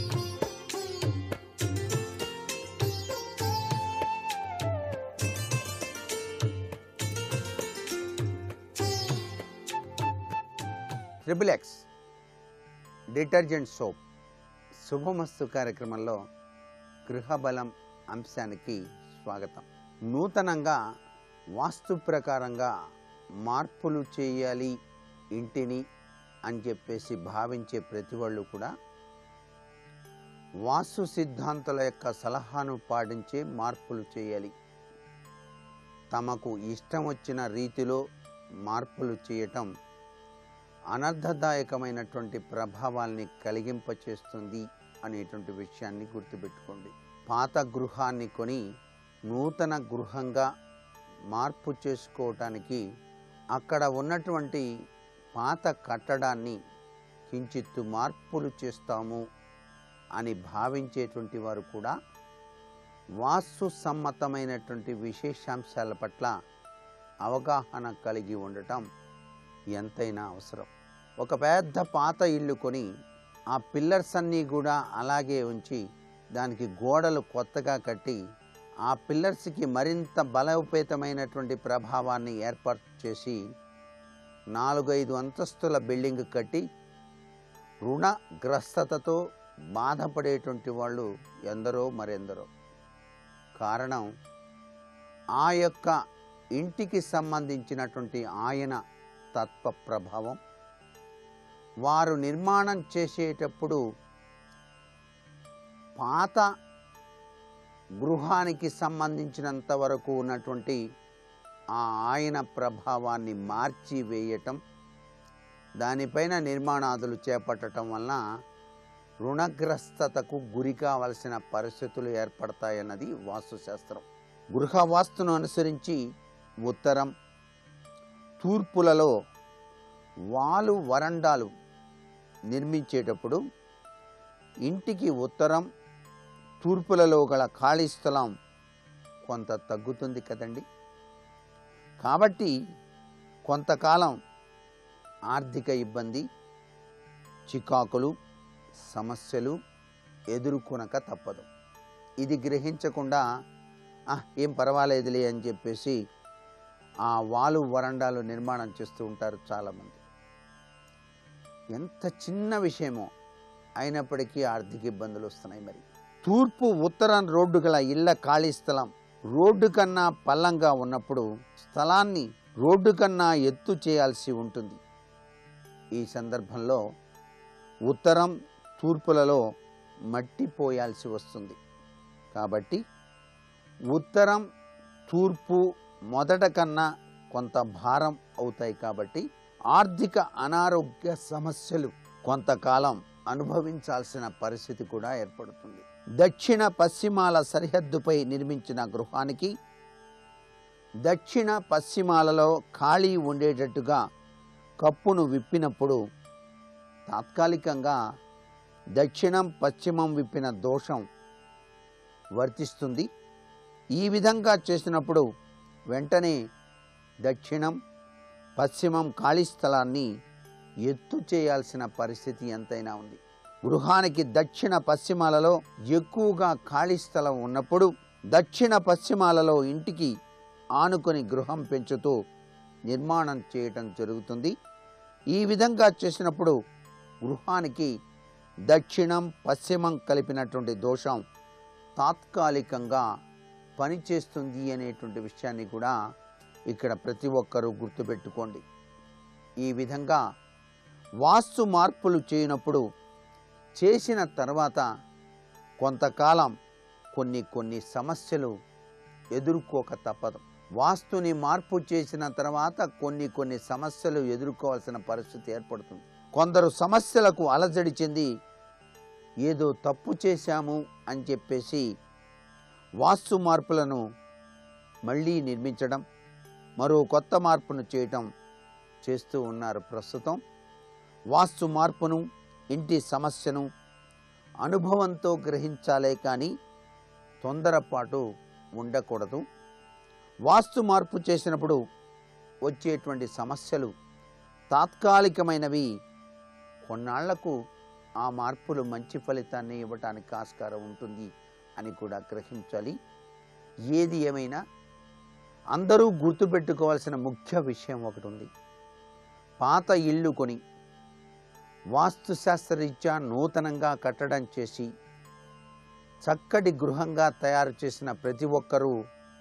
ట్రిపుల్ ఎక్స్ డిటర్జెంట్ సోప్ శుభమస్తు కార్యక్రమంలో గృహబలం అంశానికి స్వాగతం. నూతనంగా వాస్తు ప్రకారంగా మార్పులు చేయాలి ఇంటిని అని చెప్పేసి భావించే ప్రతి వాళ్ళు కూడా వాస్తు సిద్ధాంతాల యొక్క సలహాను పాటించే మార్పులు చేయాలి. తమకు ఇష్టం వచ్చిన రీతిలో మార్పులు చేయటం అనర్థదాయకమైనటువంటి ప్రభావాల్ని కలిగింపచేస్తుంది అనేటువంటి విషయాన్ని గుర్తుపెట్టుకోండి. పాత గృహాన్ని కొని నూతన గృహంగా మార్పు చేసుకోవటానికి అక్కడ ఉన్నటువంటి పాత కట్టడాన్ని కించిత్తు మార్పులు చేస్తాము అని భావించేటువంటి వారు కూడా వాస్తు సమ్మతమైనటువంటి విశేషాంశాల పట్ల అవగాహన కలిగి ఉండటం ఎంతైనా అవసరం. ఒక పెద్ద పాత ఇల్లు కొని ఆ పిల్లర్స్ అన్నీ కూడా అలాగే ఉంచి దానికి గోడలు కొత్తగా కట్టి ఆ పిల్లర్స్కి మరింత బలోపేతమైనటువంటి ప్రభావాన్ని ఏర్పాటు చేసి నాలుగైదు అంతస్తుల బిల్డింగ్ కట్టి రుణగ్రస్తతతో బాధపడేటువంటి వాళ్ళు ఎందరో మరెందరో. కారణం ఆ యొక్క ఇంటికి సంబంధించినటువంటి ఆయన తత్వ ప్రభావం. వారు నిర్మాణం చేసేటప్పుడు పాత గృహానికి సంబంధించినంత వరకు ఉన్నటువంటి ఆ ఆయన ప్రభావాన్ని మార్చి వేయటం, దానిపైన నిర్మాణాదులు చేపట్టడం వలన రుణగ్రస్తతకు గురి కావలసిన పరిస్థితులు ఏర్పడతాయన్నది వాస్తుశాస్త్రం. గృహ వాస్తును అనుసరించి ఉత్తరం, తూర్పులలో వాలు వరండాలు నిర్మించేటప్పుడు ఇంటికి ఉత్తరం, తూర్పులలో గల ఖాళీ స్థలం కొంత తగ్గుతుంది కదండి. కాబట్టి కొంతకాలం ఆర్థిక ఇబ్బంది, చికాకులు, సమస్యలు ఎదుర్కొనక తప్పదు. ఇది గ్రహించకుండా ఏం పర్వాలేదులే అని చెప్పేసి ఆ వాలు వరండాలు నిర్మాణం చేస్తూ ఉంటారు చాలామంది. ఎంత చిన్న విషయమో అయినప్పటికీ ఆర్థిక ఇబ్బందులు వస్తున్నాయి. మరి తూర్పు ఉత్తరం రోడ్డు గల ఇళ్ల ఖాళీ స్థలం రోడ్డు కన్నా పల్లంగా ఉన్నప్పుడు స్థలాన్ని రోడ్డు కన్నా ఎత్తు చేయాల్సి ఉంటుంది. ఈ సందర్భంలో ఉత్తరం, తూర్పులలో మట్టి పోయాల్సి వస్తుంది. కాబట్టి ఉత్తరం, తూర్పు మొదట కన్నా కొంత భారం అవుతాయి. కాబట్టి ఆర్థిక అనారోగ్య సమస్యలు కొంతకాలం అనుభవించాల్సిన పరిస్థితి కూడా ఏర్పడుతుంది. దక్షిణ పశ్చిమాల సరిహద్దుపై నిర్మించిన గృహానికి దక్షిణ పశ్చిమాలలో ఖాళీ ఉండేటట్టుగా కప్పును విప్పినప్పుడు తాత్కాలికంగా దక్షిణం పశ్చిమం విప్పిన దోషం వర్తిస్తుంది. ఈ విధంగా చేసినప్పుడు వెంటనే దక్షిణం పశ్చిమం ఖాళీ స్థలాన్ని ఎత్తు చేయాల్సిన పరిస్థితి ఎంతైనా ఉంది. గృహానికి దక్షిణ పశ్చిమాలలో ఎక్కువగా ఖాళీ స్థలం ఉన్నప్పుడు దక్షిణ పశ్చిమాలలో ఇంటికి ఆనుకొని గృహం పెంచుతూ నిర్మాణం చేయటం జరుగుతుంది. ఈ విధంగా చేసినప్పుడు గృహానికి దక్షిణం పశ్చిమం కలిపినటువంటి దోషం తాత్కాలికంగా పనిచేస్తుంది అనేటువంటి విషయాన్ని కూడా ఇక్కడ ప్రతి ఒక్కరూ గుర్తుపెట్టుకోండి. ఈ విధంగా వాస్తు మార్పులు చేయనప్పుడు చేసిన తర్వాత కొంతకాలం కొన్ని కొన్ని సమస్యలు ఎదుర్కోక తప్పదు. వాస్తుని మార్పు చేసిన తర్వాత కొన్ని కొన్ని సమస్యలు ఎదుర్కోవాల్సిన పరిస్థితి ఏర్పడుతుంది. కొందరు సమస్యలకు అలజడి చెంది ఏదో తప్పు చేశాము అని చెప్పేసి వాస్తు మార్పులను మళ్ళీ నిర్మించడం, మరో కొత్త మార్పును చేయటం చేస్తూ ఉన్నారు. ప్రస్తుతం వాస్తు మార్పును, ఇంటి సమస్యను అనుభవంతో గ్రహించాలే కానీ తొందరపాటు ఉండకూడదు. వాస్తు మార్పు చేసినప్పుడు వచ్చేటువంటి సమస్యలు తాత్కాలికమైనవి. కొన్నాళ్లకు ఆ మార్పులు మంచి ఫలితాన్ని ఇవ్వటానికి ఆస్కారం ఉంటుంది అని కూడా గ్రహించాలి. ఏది ఏమైనా అందరూ గుర్తుపెట్టుకోవాల్సిన ముఖ్య విషయం ఒకటి ఉంది. పాత ఇల్లు కొని వాస్తుశాస్త్రరీత్యా నూతనంగా కట్టడం చేసి చక్కటి గృహంగా తయారు చేసిన ప్రతి ఒక్కరూ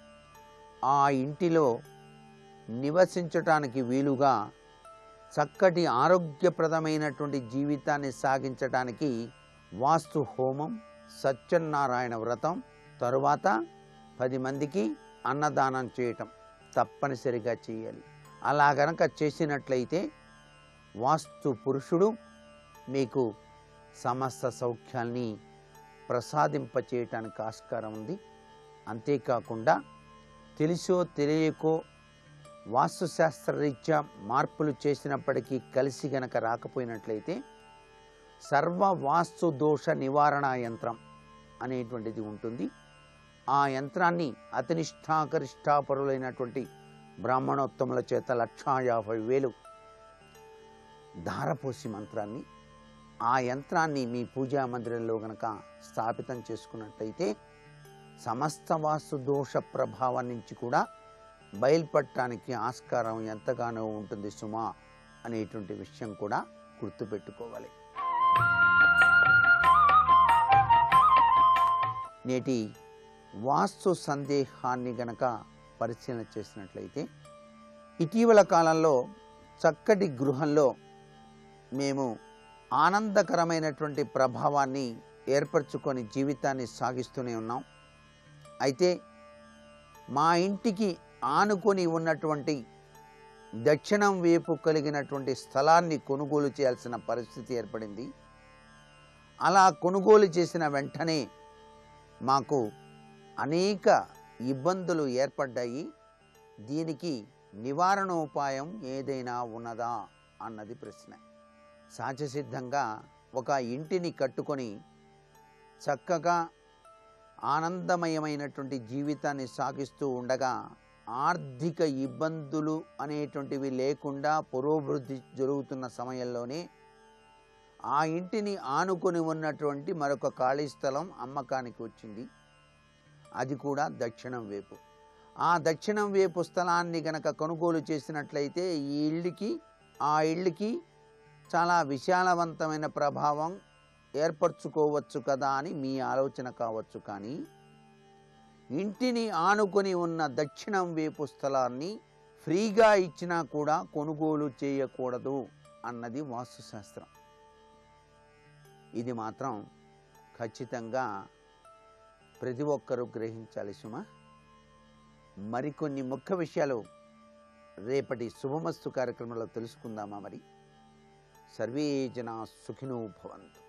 ఆ ఇంటిలో నివసించటానికి వీలుగా చక్కటి ఆరోగ్యప్రదమైనటువంటి జీవితాన్ని సాగించడానికి వాస్తు హోమం, సత్యనారాయణ వ్రతం, తరువాత పది మందికి అన్నదానం చేయటం తప్పనిసరిగా చేయాలి. అలా గనక చేసినట్లయితే వాస్తు పురుషుడు మీకు సమస్త సౌఖ్యాల్ని ప్రసాదింపచేయటానికి ఆస్కారం ఉంది. అంతేకాకుండా తెలిసో తెలియకో వాస్తుశాస్త్రరీత్యా మార్పులు చేసినప్పటికీ కలిసి గనక రాకపోయినట్లయితే సర్వ వాస్తు దోష నివారణ యంత్రం అనేటువంటిది ఉంటుంది. ఆ యంత్రాన్ని అతినిష్టాకరిష్టాపరులైనటువంటి బ్రాహ్మణోత్తముల చేత లక్షా యాభై వేలు ధారపోసి మంత్రాన్ని ఆ యంత్రాన్ని మీ పూజా మందిరంలో గనక స్థాపితం చేసుకున్నట్లయితే సమస్త వాస్తు దోష ప్రభావం నుంచి కూడా బయలుపడటానికి ఆస్కారం ఎంతగానో ఉంటుంది సుమా అనేటువంటి విషయం కూడా గుర్తుపెట్టుకోవాలి. నేటి వాస్తు సందేహాన్ని గనక పరిశీలన చేసినట్లయితే ఇటీవల కాలంలో చక్కటి గృహంలో మేము ఆనందకరమైనటువంటి ప్రభావాన్ని ఏర్పరచుకొని జీవితాన్ని సాగిస్తూనే ఉన్నాం. అయితే మా ఇంటికి ఆనుకొని ఉన్నటువంటి దక్షిణం వైపు కలిగినటువంటి స్థలాన్ని కొనుగోలు చేయాల్సిన పరిస్థితి ఏర్పడింది. అలా కొనుగోలు చేసిన వెంటనే మాకు అనేక ఇబ్బందులు ఏర్పడ్డాయి. దీనికి నివారణోపాయం ఏదైనా ఉన్నదా అన్నది ప్రశ్న. సహజసిద్ధంగా ఒక ఇంటిని కట్టుకొని చక్కగా ఆనందమయమైనటువంటి జీవితాన్ని సాగిస్తూ ఉండగా ఆర్థిక ఇబ్బందులు అనేటువంటివి లేకుండా పురోభివృద్ధి జరుగుతున్న సమయంలోనే ఆ ఇంటిని ఆనుకొని ఉన్నటువంటి మరొక ఖాళీ స్థలం అమ్మకానికి వచ్చింది. అది కూడా దక్షిణం వైపు. ఆ దక్షిణం వైపు స్థలాన్ని గనక కొనుగోలు చేసినట్లయితే ఈ ఇళ్ళకి ఆ ఇళ్ళకి చాలా విశాలవంతమైన ప్రభావం ఏర్పరచుకోవచ్చు కదా అని మీ ఆలోచన కావచ్చు. కానీ ఇంటిని ఆనుకొని ఉన్న దక్షిణం వైపు స్థలాన్ని ఫ్రీగా ఇచ్చినా కూడా కొనుగోలు చేయకూడదు అన్నది వాస్తుశాస్త్రం. ఇది మాత్రం ఖచ్చితంగా ప్రతి ఒక్కరూ గ్రహించాలి సుమా. మరికొన్ని ముఖ్య విషయాలు రేపటి శుభమస్తు కార్యక్రమంలో తెలుసుకుందామా మరి. సర్వే జనా సుఖినో భవంతు.